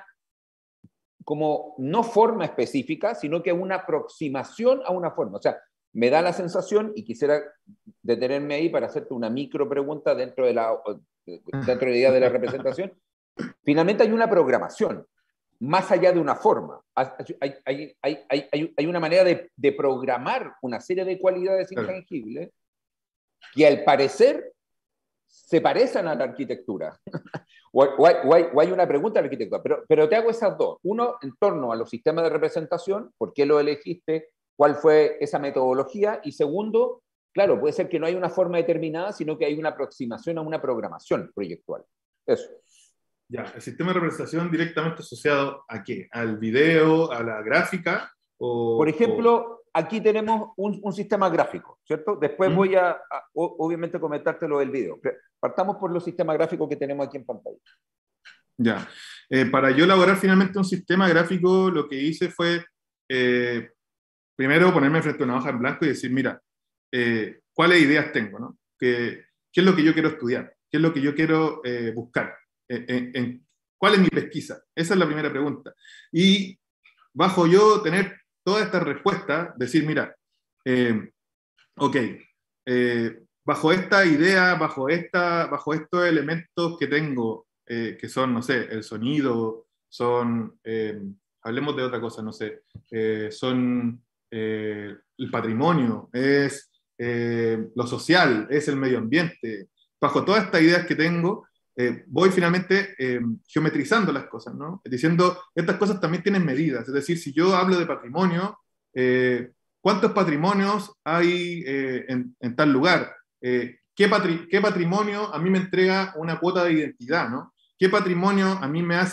como no forma específica, sino que una aproximación a una forma. O sea, me da la sensación, y quisiera detenerme ahí para hacerte una micro pregunta dentro de la, dentro de la idea de la representación, finalmente hay una programación. Más allá de una forma, hay, hay, hay, hay, hay una manera de, de programar una serie de cualidades intangibles que al parecer se parecen a la arquitectura. o, o, hay, o, hay, o hay una pregunta a la arquitectura, pero, pero te hago esas dos. Uno, en torno a los sistemas de representación, ¿por qué lo elegiste? ¿Cuál fue esa metodología? Y segundo, claro, puede ser que no hay una forma determinada, sino que hay una aproximación a una programación proyectual. Eso. Ya, el sistema de representación directamente asociado ¿a qué? ¿Al video, a la gráfica? O, Por ejemplo, o... aquí tenemos un, un sistema gráfico, ¿cierto? Después ¿Mm? voy a, a, obviamente, comentarte lo del video. Partamos por los sistemas gráficos que tenemos aquí en pantalla. Ya, eh, para yo elaborar finalmente un sistema gráfico, lo que hice fue, eh, primero ponerme frente a una hoja en blanco y decir, mira, eh, ¿cuáles ideas tengo? ¿No? ¿Qué, ¿Qué es lo que yo quiero estudiar? ¿Qué es lo que yo quiero eh, buscar? En, en, ¿Cuál es mi pesquisa? Esa es la primera pregunta. Y bajo yo tener todas estas respuestas, decir, mira, eh, ok, eh, bajo esta idea, bajo, esta, bajo estos elementos que tengo, eh, que son, no sé, el sonido, son, eh, hablemos de otra cosa, no sé, eh, son eh, el patrimonio, es eh, lo social, es el medio ambiente. Bajo todas estas ideas que tengo, Eh, voy finalmente eh, geometrizando las cosas, ¿no? Diciendo, estas cosas también tienen medidas, es decir, si yo hablo de patrimonio, eh, ¿cuántos patrimonios hay eh, en, en tal lugar? Eh, ¿qué, patri ¿Qué patrimonio a mí me entrega una cuota de identidad, ¿no? ¿Qué patrimonio a mí me hace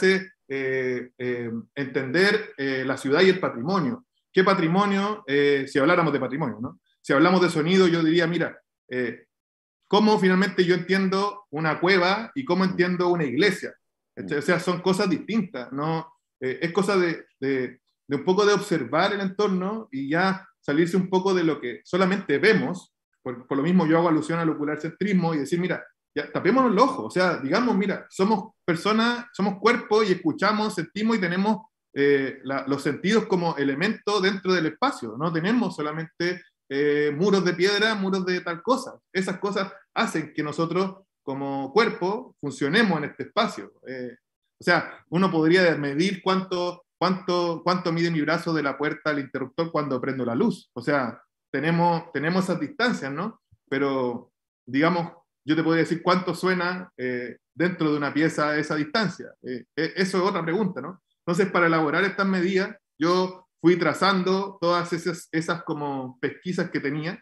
eh, eh, entender eh, la ciudad y el patrimonio. ¿Qué patrimonio? Eh, si habláramos de patrimonio, ¿no? Si hablamos de sonido, yo diría, mira, eh, ¿cómo finalmente yo entiendo una cueva y cómo entiendo una iglesia? O sea, son cosas distintas, ¿no? Eh, es cosa de, de, de un poco de observar el entorno y ya salirse un poco de lo que solamente vemos. Por, por lo mismo yo hago alusión al ocularcentrismo y decir, mira, ya, tapémonos los ojos, o sea, digamos, mira, somos personas, somos cuerpo y escuchamos, sentimos y tenemos eh, la, los sentidos como elemento dentro del espacio, no tenemos solamente eh, muros de piedra, muros de tal cosa. Esas cosas hacen que nosotros como cuerpo funcionemos en este espacio. Eh, o sea, uno podría medir cuánto, cuánto, cuánto mide mi brazo de la puerta al interruptor cuando prendo la luz. O sea, tenemos, tenemos esas distancias, ¿no? Pero, digamos, yo te podría decir cuánto suena eh, dentro de una pieza a esa distancia. Eh, eso es otra pregunta, ¿no? Entonces, para elaborar estas medidas, yo fui trazando todas esas, esas como pesquisas que tenía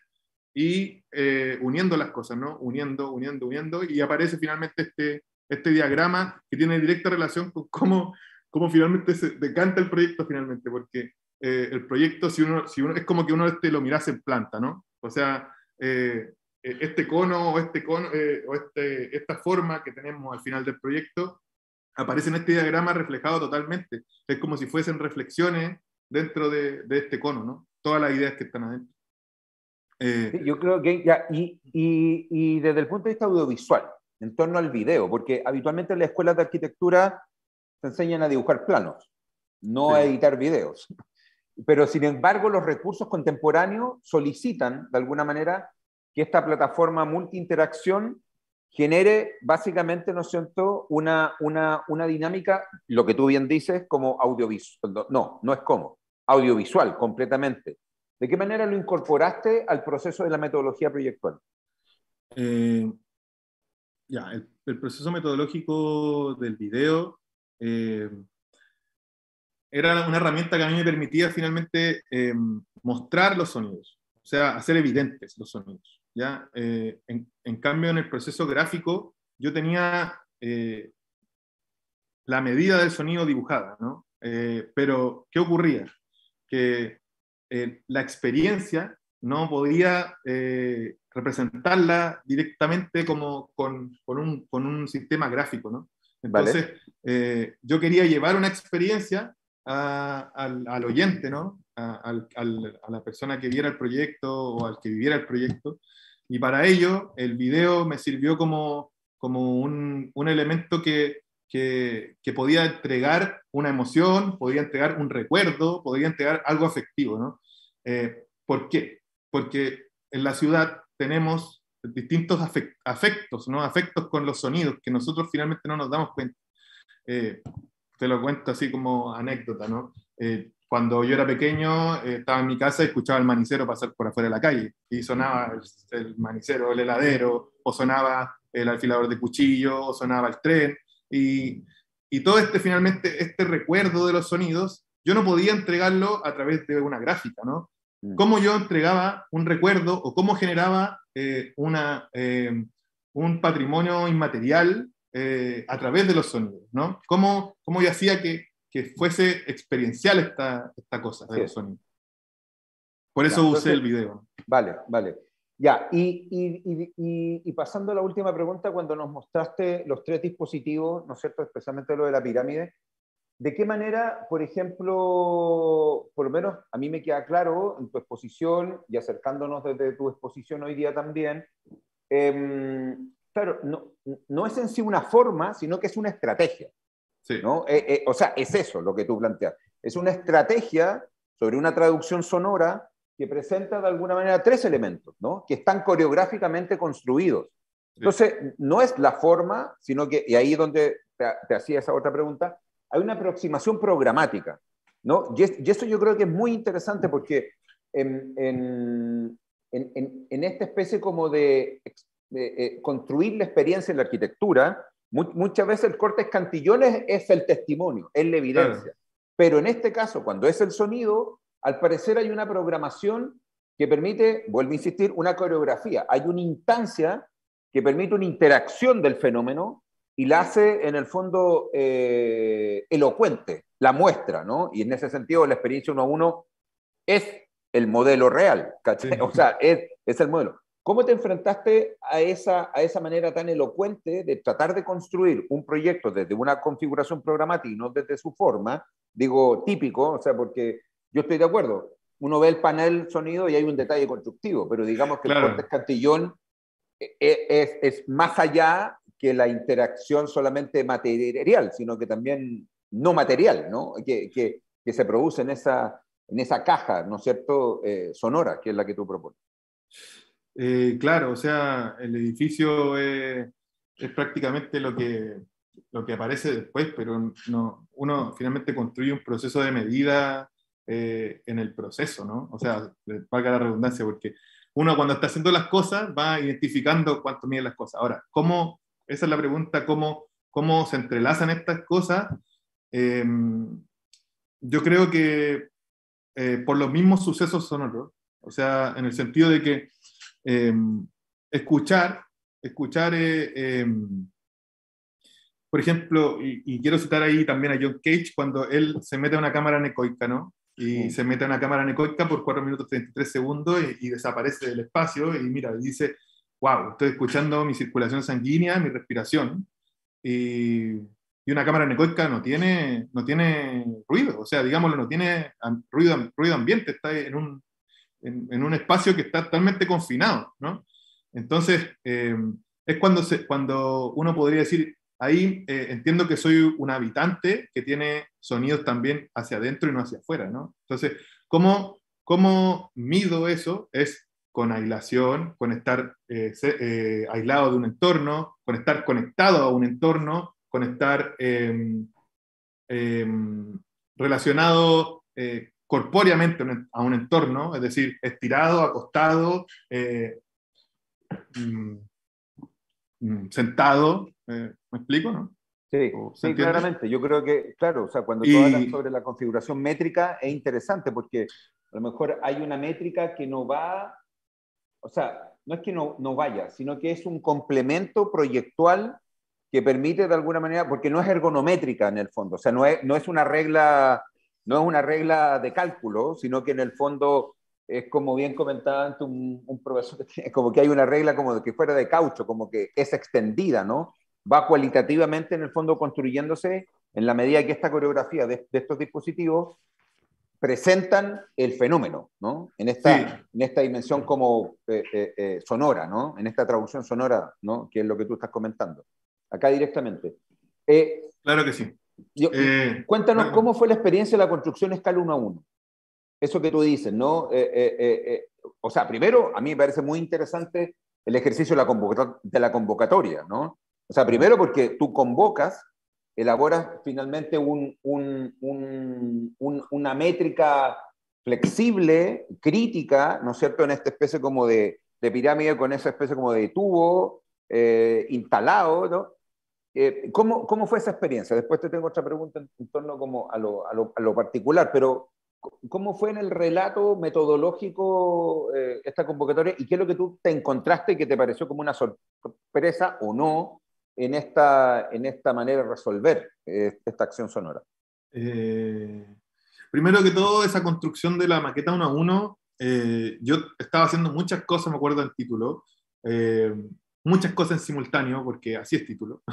y eh, uniendo las cosas, ¿no? Uniendo, uniendo, uniendo, y aparece finalmente este, este diagrama que tiene directa relación con cómo, cómo finalmente se decanta el proyecto finalmente, porque eh, el proyecto, si uno, si uno, es como que uno este lo mirase en planta, ¿no? O sea, eh, este cono o, este cono, eh, o este, esta forma que tenemos al final del proyecto aparece en este diagrama reflejado totalmente. Es como si fuesen reflexiones dentro de, de este cono, ¿no? Todas las ideas que están adentro. Eh, sí, yo creo que ya, y, y, y desde el punto de vista audiovisual, en torno al video, porque habitualmente en las escuelas de arquitectura te enseñan a dibujar planos, no sí. a editar videos. Pero sin embargo, los recursos contemporáneos solicitan, de alguna manera, que esta plataforma multiinteracción genere básicamente, ¿no es cierto?, una, una, una dinámica, lo que tú bien dices, como audiovisual. No, no es como, audiovisual, completamente. ¿De qué manera lo incorporaste al proceso de la metodología proyectual? Eh, ya, el, el proceso metodológico del video eh, era una herramienta que a mí me permitía finalmente eh, mostrar los sonidos, o sea, hacer evidentes los sonidos. ¿Ya? Eh, en, en cambio, en el proceso gráfico, yo tenía eh, la medida del sonido dibujada, ¿no? Eh, pero, ¿qué ocurría? Que eh, la experiencia no podía eh, representarla directamente como con, con, un, con un sistema gráfico, ¿no? Entonces, vale. eh, yo quería llevar una experiencia a, al, al oyente, ¿no? A, al, al, a la persona que viera el proyecto o al que viviera el proyecto. Y para ello, el video me sirvió como, como un, un elemento que, que, que podía entregar una emoción, podía entregar un recuerdo, podía entregar algo afectivo, ¿no? Eh, ¿Por qué? Porque en la ciudad tenemos distintos afectos, ¿no? Afectos con los sonidos que nosotros finalmente no nos damos cuenta. Eh, te lo cuento así como anécdota, ¿no? Eh, Cuando yo era pequeño, eh, estaba en mi casa y escuchaba el manicero pasar por afuera de la calle. Y sonaba el, el manicero, el heladero, o sonaba el afilador de cuchillo, o sonaba el tren. Y, y todo este, finalmente, este recuerdo de los sonidos, yo no podía entregarlo a través de una gráfica, ¿no? ¿Cómo yo entregaba un recuerdo o cómo generaba eh, una, eh, un patrimonio inmaterial eh, a través de los sonidos, ¿no? ¿Cómo, cómo yo hacía que que fuese experiencial esta, esta cosa de sí. los sonidos? Por eso ya, entonces, usé el video. Vale, vale. Ya, y, y, y, y pasando a la última pregunta, cuando nos mostraste los tres dispositivos, ¿no es cierto?, especialmente lo de la pirámide, ¿de qué manera, por ejemplo, por lo menos a mí me queda claro en tu exposición y acercándonos desde tu exposición hoy día también, eh, claro, no, no es en sí una forma, sino que es una estrategia. Sí. ¿No? Eh, eh, o sea, es eso lo que tú planteas. Es una estrategia sobre una traducción sonora que presenta de alguna manera tres elementos, ¿no? Que están coreográficamente construidos. Entonces, sí. no es la forma, sino que, y ahí es donde te, te hacía esa otra pregunta, hay una aproximación programática, ¿no? Y, es, y eso yo creo que es muy interesante porque en, en, en, en esta especie como de, de eh, construir la experiencia en la arquitectura, muchas veces el Cortes Cantillones es el testimonio, es la evidencia. Claro. Pero en este caso, cuando es el sonido, al parecer hay una programación que permite, vuelvo a insistir, una coreografía. Hay una instancia que permite una interacción del fenómeno y la hace en el fondo eh, elocuente, la muestra, ¿no? Y en ese sentido la experiencia uno a uno es el modelo real, ¿cachai? O sea, es, es el modelo. ¿Cómo te enfrentaste a esa, a esa manera tan elocuente de tratar de construir un proyecto desde una configuración programática y no desde su forma? Digo, típico, o sea, porque yo estoy de acuerdo. Uno ve el panel sonido y hay un detalle constructivo, pero digamos que Claro. el Cortes Cantillón es, es, es más allá que la interacción solamente material, sino que también no material, ¿no? Que, que, que se produce en esa, en esa caja, ¿no es cierto?, eh, sonora, que es la que tú propones. Eh, claro, o sea, el edificio es, es prácticamente lo que, lo que aparece después, pero no, uno finalmente construye un proceso de medida eh, en el proceso, ¿no? O sea, valga la redundancia, porque uno cuando está haciendo las cosas va identificando cuánto miden las cosas. Ahora, ¿cómo, esa es la pregunta, cómo, cómo se entrelazan estas cosas? Eh, yo creo que eh, por los mismos sucesos sonoros, o sea, en el sentido de que Eh, escuchar, escuchar, eh, eh, por ejemplo, y, y quiero citar ahí también a John Cage, cuando él se mete a una cámara anecoica, ¿no? Y mm. se mete a una cámara anecoica por cuatro minutos treinta y tres segundos y, y desaparece del espacio y mira, y dice, wow, estoy escuchando mi circulación sanguínea, mi respiración, y, y una cámara anecoica no tiene, no tiene ruido, o sea, digámoslo, no tiene ruido, ruido ambiente, está en un En, en un espacio que está totalmente confinado, ¿no? Entonces, eh, es cuando, se, cuando uno podría decir, ahí eh, entiendo que soy un habitante que tiene sonidos también hacia adentro y no hacia afuera, ¿no? Entonces, ¿cómo, cómo mido eso? Es con aislación, con estar eh, se, eh, aislado de un entorno, con estar conectado a un entorno, con estar eh, eh, relacionado eh, corpóreamente a un entorno, es decir, estirado, acostado, eh, mm, mm, sentado, eh, ¿me explico, no? Sí, sí, claramente. Yo creo que, claro, o sea, cuando tú y... hablas sobre la configuración métrica es interesante porque a lo mejor hay una métrica que no va, o sea, no es que no, no vaya, sino que es un complemento proyectual que permite de alguna manera, porque no es ergonométrica en el fondo, o sea, no es, no es una regla... No es una regla de cálculo, sino que en el fondo es como bien comentaba antes un, un profesor, como que hay una regla como de que fuera de caucho, como que es extendida, ¿no? Va cualitativamente en el fondo construyéndose en la medida que esta coreografía de, de estos dispositivos presentan el fenómeno, ¿no? En esta, sí. en esta dimensión como eh, eh, eh, sonora, ¿no? En esta traducción sonora, ¿no? Que es lo que tú estás comentando. Acá directamente. Eh, claro que sí. Yo, eh, cuéntanos bueno. cómo fue la experiencia de la construcción escala uno a uno. Eso que tú dices, ¿no? Eh, eh, eh, o sea, primero, a mí me parece muy interesante el ejercicio de la, convoca de la convocatoria, ¿no? O sea, primero porque tú convocas, elaboras finalmente un, un, un, un, una métrica flexible, crítica, ¿no es cierto?, en esta especie como de, de pirámide, con esa especie como de tubo eh, instalado, ¿no? Eh, ¿cómo, ¿Cómo fue esa experiencia? Después te tengo otra pregunta en, en torno como a, lo, a, lo, a lo particular, pero ¿cómo fue en el relato metodológico eh, esta convocatoria y qué es lo que tú te encontraste que te pareció como una sorpresa o no en esta, en esta manera de resolver eh, esta acción sonora? Eh, primero que todo, esa construcción de la maqueta uno a uno, eh, yo estaba haciendo muchas cosas, me acuerdo del título, eh, muchas cosas en simultáneo, porque así es título.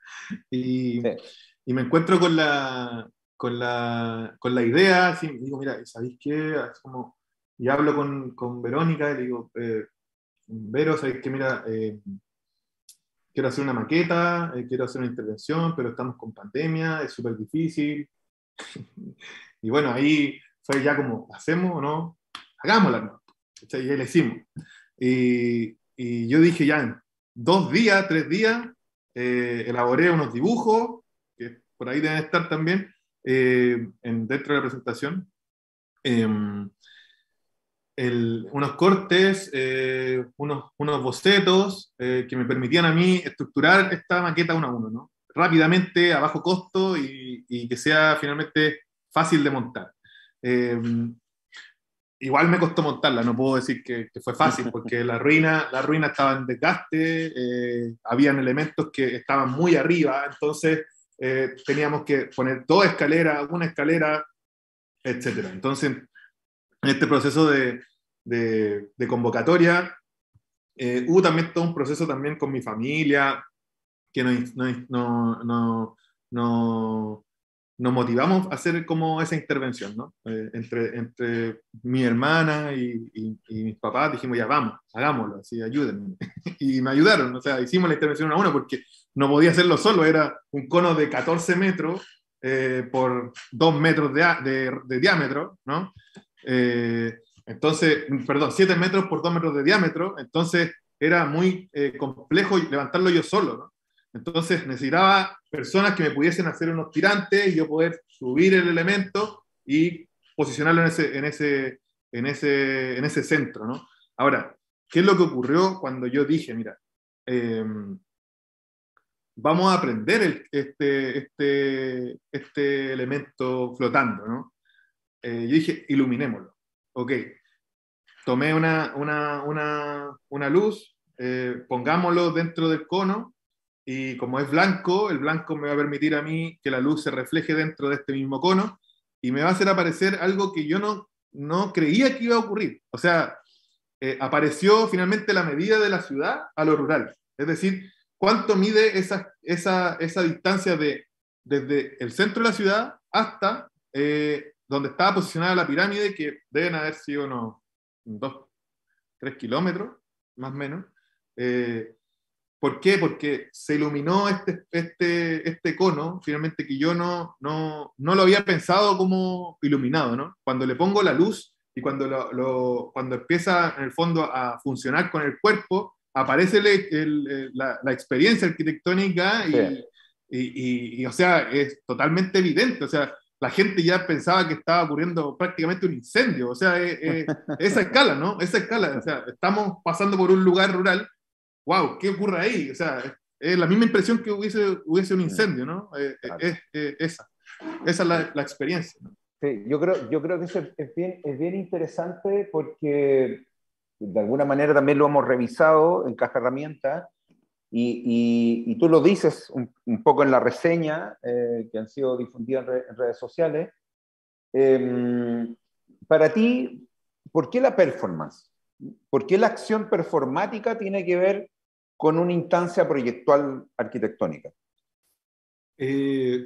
y, sí. y me encuentro con la, con la, con la idea, así, digo, mira, ¿sabéis qué? Es como, y hablo con, con Verónica, y le digo, eh, Vero, ¿sabéis qué? Mira, eh, quiero hacer una maqueta, eh, quiero hacer una intervención, pero estamos con pandemia, es súper difícil. Y bueno, ahí fue ya como, ¿hacemos o no? Hagámosla, ¿no? Y ahí la hicimos. Y, y yo dije, ya en dos días, tres días, eh, elaboré unos dibujos, que por ahí deben estar también, eh, en, dentro de la presentación, eh, el, unos cortes, eh, unos, unos bocetos eh, que me permitían a mí estructurar esta maqueta uno a uno, ¿no? Rápidamente, a bajo costo y, y que sea finalmente fácil de montar. Eh, igual me costó montarla, no puedo decir que, que fue fácil, porque la ruina, la ruina estaba en desgaste, eh, habían elementos que estaban muy arriba, entonces eh, teníamos que poner dos escaleras, una escalera, etcétera. Entonces, en este proceso de, de, de convocatoria, eh, hubo también todo un proceso también con mi familia, que nos, nos, no, no, no, nos motivamos a hacer como esa intervención, ¿no? Eh, entre, entre mi hermana y, y, y mis papás dijimos, ya vamos, hagámoslo, así, ayúdenme. Y me ayudaron, o sea, hicimos la intervención uno a uno porque no podía hacerlo solo, era un cono de catorce metros eh, por dos metros de, de, de diámetro, ¿no? Eh, entonces, perdón, siete metros por dos metros de diámetro, entonces era muy eh, complejo levantarlo yo solo, ¿no? Entonces necesitaba personas que me pudiesen hacer unos tirantes y yo poder subir el elemento y posicionarlo en ese, en ese, en ese, en ese centro, ¿no? Ahora, ¿qué es lo que ocurrió cuando yo dije, mira, eh, vamos a aprender el, este, este, este elemento flotando, ¿no? Eh, yo dije, iluminémoslo. Ok, tomé una, una, una, una luz, eh, pongámoslo dentro del cono, y como es blanco, el blanco me va a permitir a mí que la luz se refleje dentro de este mismo cono y me va a hacer aparecer algo que yo no, no creía que iba a ocurrir. O sea, eh, apareció finalmente la medida de la ciudad a lo rural. Es decir, cuánto mide esa, esa, esa distancia de, desde el centro de la ciudad hasta eh, donde estaba posicionada la pirámide, que deben haber sido unos dos, tres kilómetros, más o menos. Eh, ¿Por qué? Porque se iluminó este, este, este cono, finalmente, que yo no, no, no lo había pensado como iluminado, ¿no? Cuando le pongo la luz y cuando, lo, lo, cuando empieza, en el fondo, a funcionar con el cuerpo, aparece el, el, la, la experiencia arquitectónica y, sí. y, y, y, o sea, es totalmente evidente. O sea, la gente ya pensaba que estaba ocurriendo prácticamente un incendio. O sea, es, es, esa escala, ¿no? Esa escala. O sea, estamos pasando por un lugar rural. ¡Wow! ¿Qué ocurre ahí? O sea, es la misma impresión que hubiese, hubiese un incendio, ¿no? Eh, claro. es, es, esa. Esa es la, la experiencia, ¿no? Sí, yo creo, yo creo que eso es bien, es bien interesante porque de alguna manera también lo hemos revisado en Caja Herramientas y, y, y tú lo dices un, un poco en la reseña eh, que han sido difundidas en, re, en redes sociales. Eh, para ti, ¿por qué la performance? ¿Por qué la acción performática tiene que ver con una instancia proyectual arquitectónica? Eh,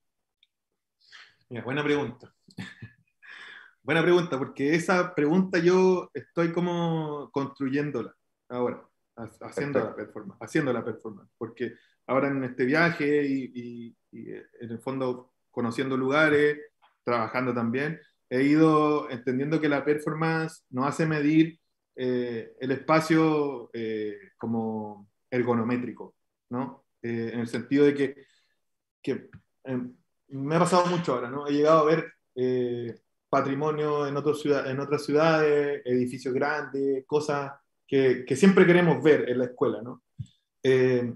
mira, buena pregunta. Buena pregunta, porque esa pregunta yo estoy como construyéndola ahora, haciendo la performance, haciendo la performance, porque ahora en este viaje y, y, y en el fondo conociendo lugares, trabajando también, he ido entendiendo que la performance nos hace medir Eh, el espacio eh, como ergonométrico, ¿no? Eh, en el sentido de que, que eh, me ha pasado mucho ahora, ¿no? He llegado a ver eh, patrimonio en, otros ciudad, en otras ciudades, edificios grandes, cosas que, que siempre queremos ver en la escuela, ¿no? Eh,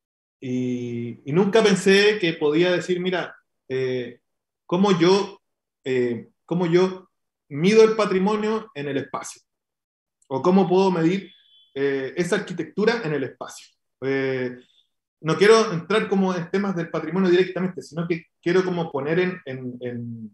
y, y nunca pensé que podía decir, mira, eh, ¿cómo yo, eh, cómo yo mido el patrimonio en el espacio? ¿O cómo puedo medir eh, esa arquitectura en el espacio? Eh, no quiero entrar como en temas del patrimonio directamente, sino que quiero como poner en, en, en,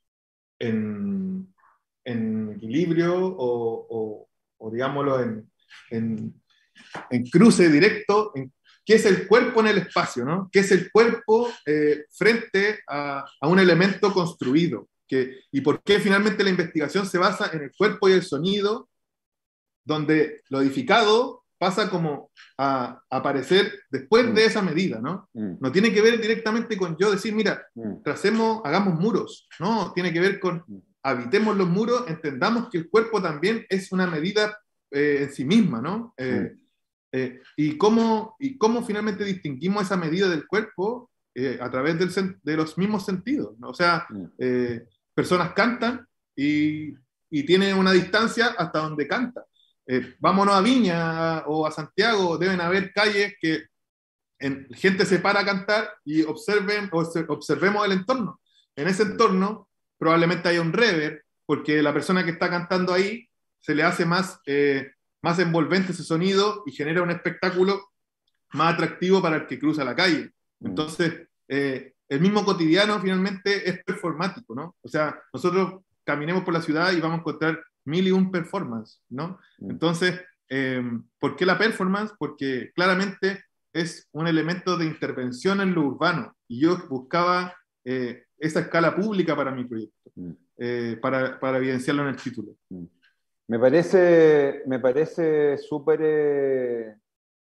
en, en equilibrio o, o, o digámoslo, en, en, en cruce directo, en qué es el cuerpo en el espacio, ¿no? ¿Qué es el cuerpo eh, frente a, a un elemento construido? Que, y por qué finalmente la investigación se basa en el cuerpo y el sonido, donde lo edificado pasa como a, a aparecer después mm. de esa medida, ¿no? Mm. No tiene que ver directamente con yo decir, mira, mm. tracemos, hagamos muros, no, tiene que ver con habitemos los muros, entendamos que el cuerpo también es una medida eh, en sí misma, ¿no? Eh, eh, y, cómo, y cómo finalmente distinguimos esa medida del cuerpo eh, a través del, de los mismos sentidos, ¿no? O sea, eh, personas cantan y, y tienen una distancia hasta donde cantan. Eh, vámonos a Viña o a Santiago, deben haber calles que en, gente se para a cantar y observen, observemos el entorno. En ese entorno probablemente haya un reverb, porque la persona que está cantando ahí se le hace más, eh, más envolvente ese sonido y genera un espectáculo más atractivo para el que cruza la calle. Entonces, eh, el mismo cotidiano finalmente es performático, ¿no? O sea, nosotros caminemos por la ciudad y vamos a encontrar mil y un performance, ¿no? Entonces, eh, ¿por qué la performance? Porque claramente es un elemento de intervención en lo urbano, y yo buscaba eh, esa escala pública para mi proyecto, eh, para, para evidenciarlo en el título. Me parece, me parece súper... Eh,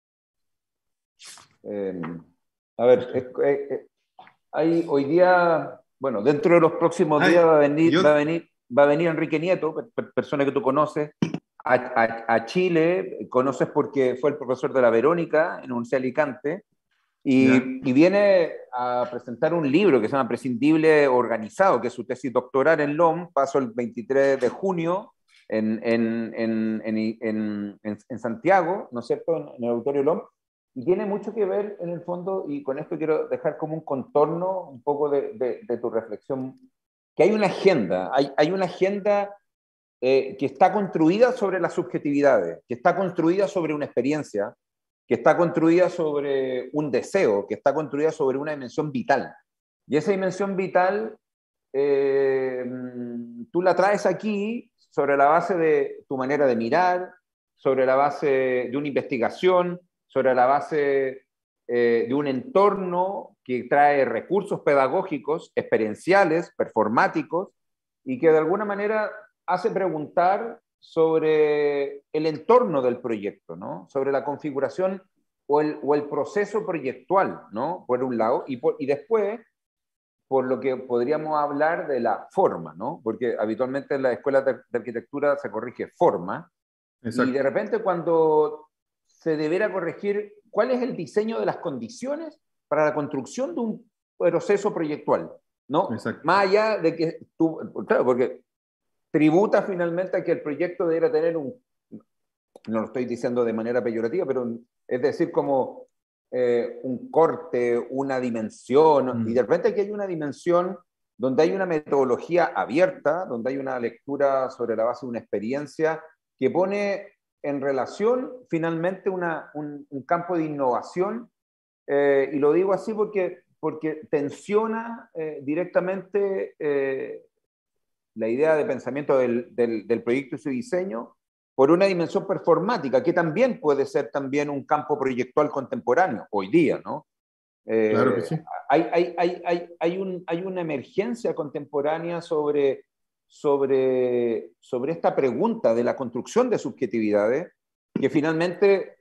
eh, a ver, es, eh, eh, hay hoy día, bueno, dentro de los próximos días va a venir, yo, va a venir, va a venir Enrique Nieto, per, persona que tú conoces, a, a, a Chile, conoces porque fue el profesor de la Verónica en la Universidad de Alicante, y, y viene a presentar un libro que se llama Prescindible Organizado, que es su tesis doctoral en L O M, pasó el veintitrés de junio en, en, en, en, en, en, en Santiago, ¿no es cierto?, en, en el Auditorio L O M, y tiene mucho que ver en el fondo, y con esto quiero dejar como un contorno un poco de, de, de tu reflexión, que hay una agenda, hay, hay una agenda eh, que está construida sobre las subjetividades, que está construida sobre una experiencia, que está construida sobre un deseo, que está construida sobre una dimensión vital. Y esa dimensión vital, eh, tú la traes aquí sobre la base de tu manera de mirar, sobre la base de una investigación, sobre la base eh, de un entorno que trae recursos pedagógicos, experienciales, performáticos, y que de alguna manera hace preguntar sobre el entorno del proyecto, ¿no? Sobre la configuración o el, o el proceso proyectual, ¿no? Por un lado, y, por, y después, por lo que podríamos hablar de la forma, ¿no? Porque habitualmente en las escuelas de, de arquitectura se corrige forma, Exacto. Y de repente cuando se deberá corregir cuál es el diseño de las condiciones para la construcción de un proceso proyectual, ¿no? Exacto. Más allá de que tú, claro, porque tributa finalmente a que el proyecto debería tener un, no lo estoy diciendo de manera peyorativa, pero un, es decir, como eh, un corte, una dimensión, mm. y de repente aquí hay una dimensión donde hay una metodología abierta, donde hay una lectura sobre la base de una experiencia que pone en relación finalmente una, un, un campo de innovación, eh, y lo digo así porque, porque tensiona eh, directamente eh, la idea de pensamiento del, del, del proyecto y su diseño por una dimensión performática, que también puede ser también un campo proyectual contemporáneo, hoy día, ¿no? Eh, claro que sí. Hay, hay, hay, hay, hay, un, hay una emergencia contemporánea sobre, sobre, sobre esta pregunta de la construcción de subjetividades, que finalmente,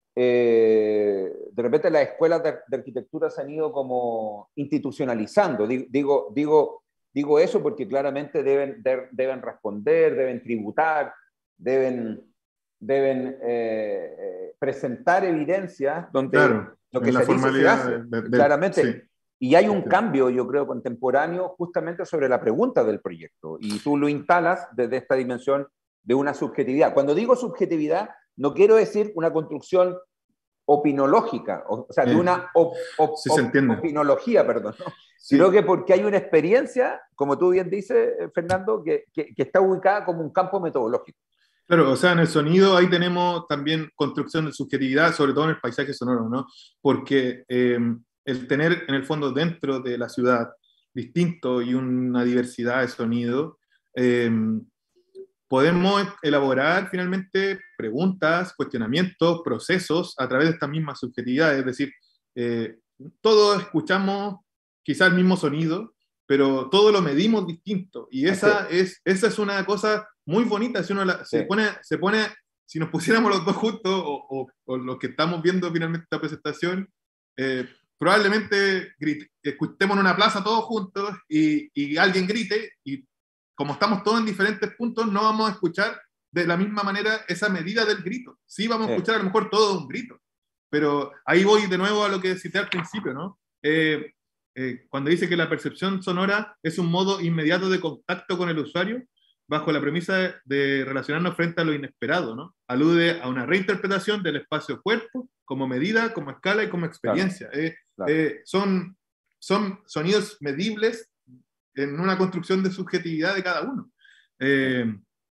eh, de repente las escuelas de, de arquitectura se han ido como institucionalizando. Digo, digo, digo eso porque claramente deben, de, deben responder, deben tributar, deben, deben eh, eh, presentar evidencias donde claro, lo que se dice se hace, de, de, claramente. Sí. Y hay un cambio, yo creo, contemporáneo justamente sobre la pregunta del proyecto. Y tú lo instalas desde esta dimensión de una subjetividad. Cuando digo subjetividad, no quiero decir una construcción opinológica, o, o sea, de una op, op, sí, op, opinología, perdón, ¿no? Sí. Sino que porque hay una experiencia, como tú bien dices, Fernando, que, que, que está ubicada como un campo metodológico. Claro, o sea, en el sonido ahí tenemos también construcción de subjetividad, sobre todo en el paisaje sonoro, ¿no? Porque eh, el tener en el fondo dentro de la ciudad distinto y una diversidad de sonido, eh, podemos elaborar finalmente preguntas, cuestionamientos, procesos a través de esta misma subjetividad. Es decir, eh, todos escuchamos quizás el mismo sonido, pero todo lo medimos distinto. Y esa, okay. es, esa es una cosa muy bonita. Si uno la, sí. se, pone, se pone, si nos pusiéramos los dos juntos, o, o, o los que estamos viendo finalmente esta presentación, eh, probablemente grite, escuchemos en una plaza todos juntos y, y alguien grite, y como estamos todos en diferentes puntos, no vamos a escuchar de la misma manera esa medida del grito. Sí vamos a escuchar a lo mejor todo un grito, pero ahí voy de nuevo a lo que cité al principio, ¿no? Eh, eh, cuando dice que la percepción sonora es un modo inmediato de contacto con el usuario, bajo la premisa de, de relacionarnos frente a lo inesperado, ¿no? Alude a una reinterpretación del espacio-cuerpo como medida, como escala y como experiencia. Claro, eh, claro. Eh, son, son sonidos medibles en una construcción de subjetividad de cada uno. Eh,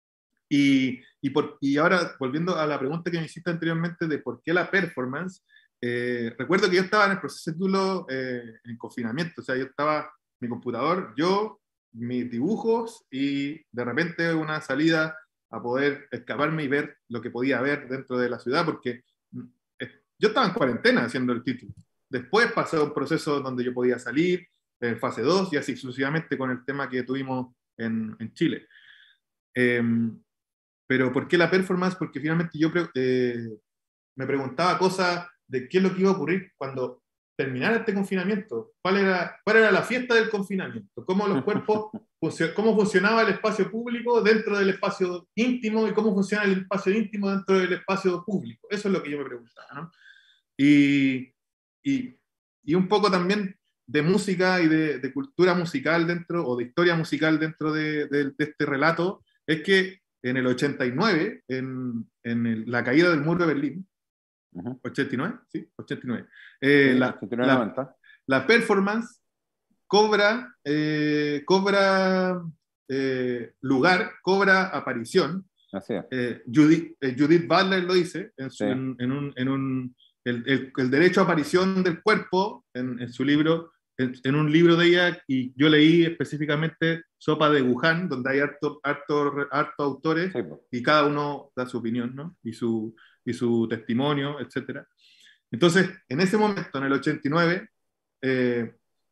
y, y, por, y ahora, volviendo a la pregunta que me hiciste anteriormente de por qué la performance, eh, recuerdo que yo estaba en el proceso de título eh, en confinamiento, o sea, yo estaba, mi computador, yo, mis dibujos y de repente una salida a poder escaparme y ver lo que podía ver dentro de la ciudad, porque eh, yo estaba en cuarentena haciendo el título. Después pasó un proceso donde yo podía salir, en fase dos, y así sucesivamente con el tema que tuvimos en, en Chile. Eh, pero ¿por qué la performance? Porque finalmente yo eh, me preguntaba cosas de qué es lo que iba a ocurrir cuando terminara este confinamiento. ¿Cuál era, cuál era la fiesta del confinamiento? ¿Cómo los cuerpos, cómo funcionaba el espacio público dentro del espacio íntimo y cómo funciona el espacio íntimo dentro del espacio público? Eso es lo que yo me preguntaba, ¿no? Y, y, y un poco también de música y de, de cultura musical dentro, o de historia musical dentro de, de, de este relato, es que en el ochenta y nueve, en, en el, la caída del muro de Berlín, uh-huh. ¿ochenta y nueve? Sí, ochenta y nueve. Eh, sí, la, ochenta y nueve, la, noventa. La performance cobra, eh, cobra eh, lugar, cobra aparición. Así es. Eh, Judith, eh, Judith Butler lo dice en, su, sí. en, en un... En un el, el, el derecho a aparición del cuerpo, en, en su libro, en, en un libro de ella, y yo leí específicamente Sopa de Wuhan, donde hay harto, harto, harto autores, sí, pues. Y cada uno da su opinión, ¿no? Y su, y su testimonio, etcétera. Entonces, en ese momento, en el ochenta y nueve, eh,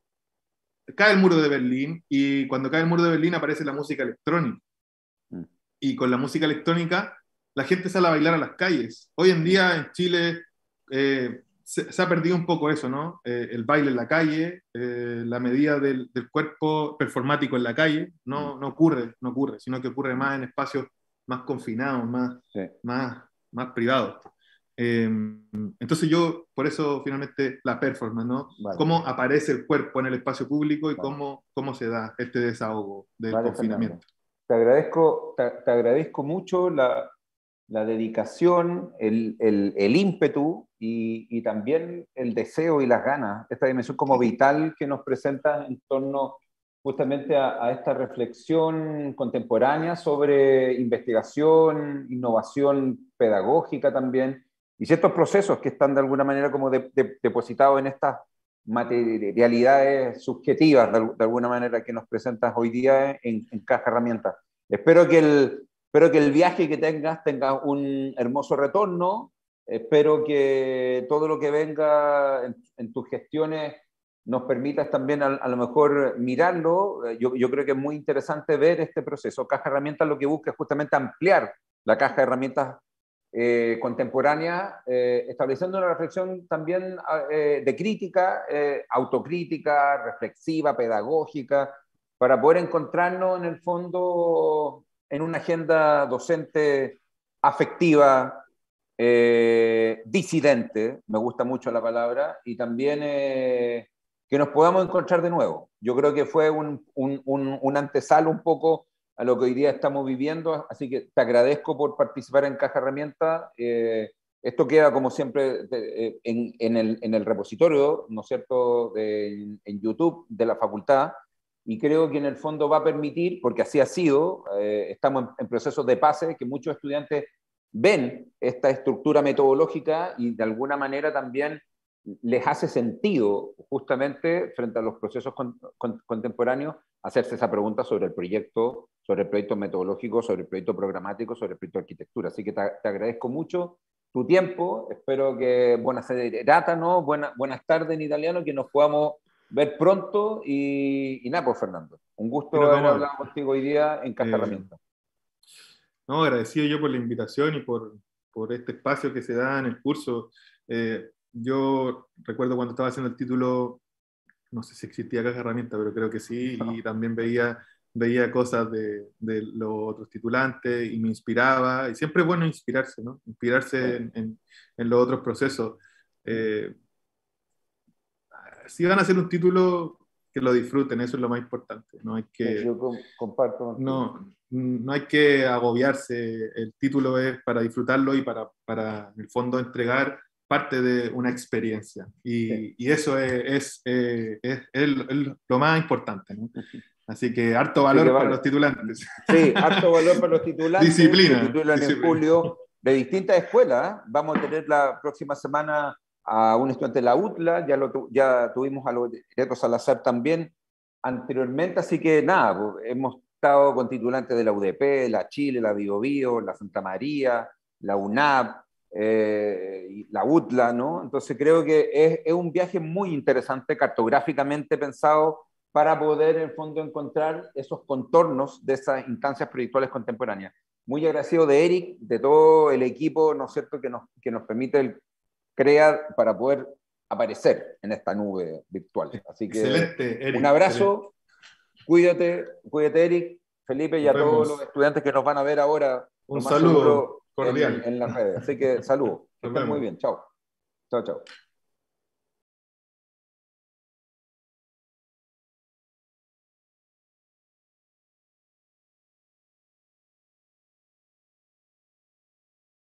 cae el muro de Berlín, y cuando cae el muro de Berlín aparece la música electrónica. Mm. Y con la música electrónica, la gente sale a bailar a las calles. Hoy en día, en Chile, eh, se, se ha perdido un poco eso, ¿no? Eh, el baile en la calle, eh, la medida del, del cuerpo performático en la calle, no, no ocurre, no ocurre, sino que ocurre más en espacios más confinados, más, sí. más, más privados. Eh, entonces yo, por eso finalmente la performance, ¿no? Vale. Cómo aparece el cuerpo en el espacio público y vale. cómo, cómo se da este desahogo del vale, confinamiento. Te agradezco, te, te agradezco mucho la, la dedicación, el, el, el ímpetu y, y también el deseo y las ganas, esta dimensión como vital que nos presenta en torno justamente a, a esta reflexión contemporánea sobre investigación, innovación pedagógica también, y ciertos procesos que están de alguna manera como de, de, depositados en estas materialidades subjetivas, de, de alguna manera, que nos presentas hoy día en, en Caja Herramientas. Espero que, el, espero que el viaje que tengas tenga un hermoso retorno, espero que todo lo que venga en, en tus gestiones nos permitas también a, a lo mejor mirarlo. Yo, yo creo que es muy interesante ver este proceso. Caja Herramientas lo que busca es justamente ampliar la caja de herramientas eh, contemporánea, eh, estableciendo una reflexión también eh, de crítica, eh, autocrítica, reflexiva, pedagógica, para poder encontrarnos en el fondo en una agenda docente afectiva, eh, disidente, me gusta mucho la palabra, y también eh, que nos podamos encontrar de nuevo. Yo creo que fue un, un, un, un antesalo un poco a lo que hoy día estamos viviendo, así que te agradezco por participar en Caja Herramientas. Eh, esto queda, como siempre, de, en, en, el, en el repositorio, ¿no es cierto?, de, en YouTube de la facultad, y creo que en el fondo va a permitir, porque así ha sido, eh, estamos en, en procesos de pase, que muchos estudiantes ven esta estructura metodológica y de alguna manera también les hace sentido, justamente frente a los procesos con, con, contemporáneos, hacerse esa pregunta sobre el proyecto, sobre el proyecto metodológico, sobre el proyecto programático, sobre el proyecto de arquitectura. Así que te, te agradezco mucho tu tiempo, espero que buenas serata, ¿no? Buena, buenas tardes en italiano, que nos podamos ver pronto, y, y nada, pues Fernando, un gusto Pero, haber hablado contigo hoy día en Caja eh, Herramientas. No, agradecido yo por la invitación y por, por este espacio que se da en el curso. Eh, yo recuerdo cuando estaba haciendo el título, no sé si existía Caja Herramientas, pero creo que sí, no. Y también veía, veía cosas de, de los otros titulantes y me inspiraba, y siempre es bueno inspirarse, ¿no? Inspirarse sí. en, en, en los otros procesos. Eh, si van a hacer un título, que lo disfruten, eso es lo más importante. No hay que, Yo comparto. No, no hay que agobiarse, el título es para disfrutarlo y para, para en el fondo, entregar parte de una experiencia. Y, sí. y eso es, es, es, es, es lo más importante, ¿no? Así que harto valor que para vale. los titulantes. Sí, harto valor para los titulantes. Disciplina. Se titulan en disciplina. julio de distintas escuelas. ¿eh? Vamos a tener la próxima semana a un estudiante de la U T L A, ya, lo tu, ya tuvimos a Loreto Salazar también anteriormente, así que nada, pues, hemos estado con titulantes de la U D P, la Chile, la Bio Bio, la Santa María, la U N A P, eh, la U T L A, ¿no? Entonces creo que es, es un viaje muy interesante, cartográficamente pensado, para poder en el fondo encontrar esos contornos de esas instancias proyectuales contemporáneas. Muy agradecido de Eric, de todo el equipo, ¿no es cierto?, que nos, que nos permite el crear para poder aparecer en esta nube virtual. Así que Excelente, Eric, un abrazo, excelente. cuídate, cuídate Eric, Felipe, y Nos a todos vemos. los estudiantes que nos van a ver ahora. Un lo más saludo seguro cordial. En, en las redes. Así que saludos, que Nos estén muy vemos. bien, chao. Chao, chao.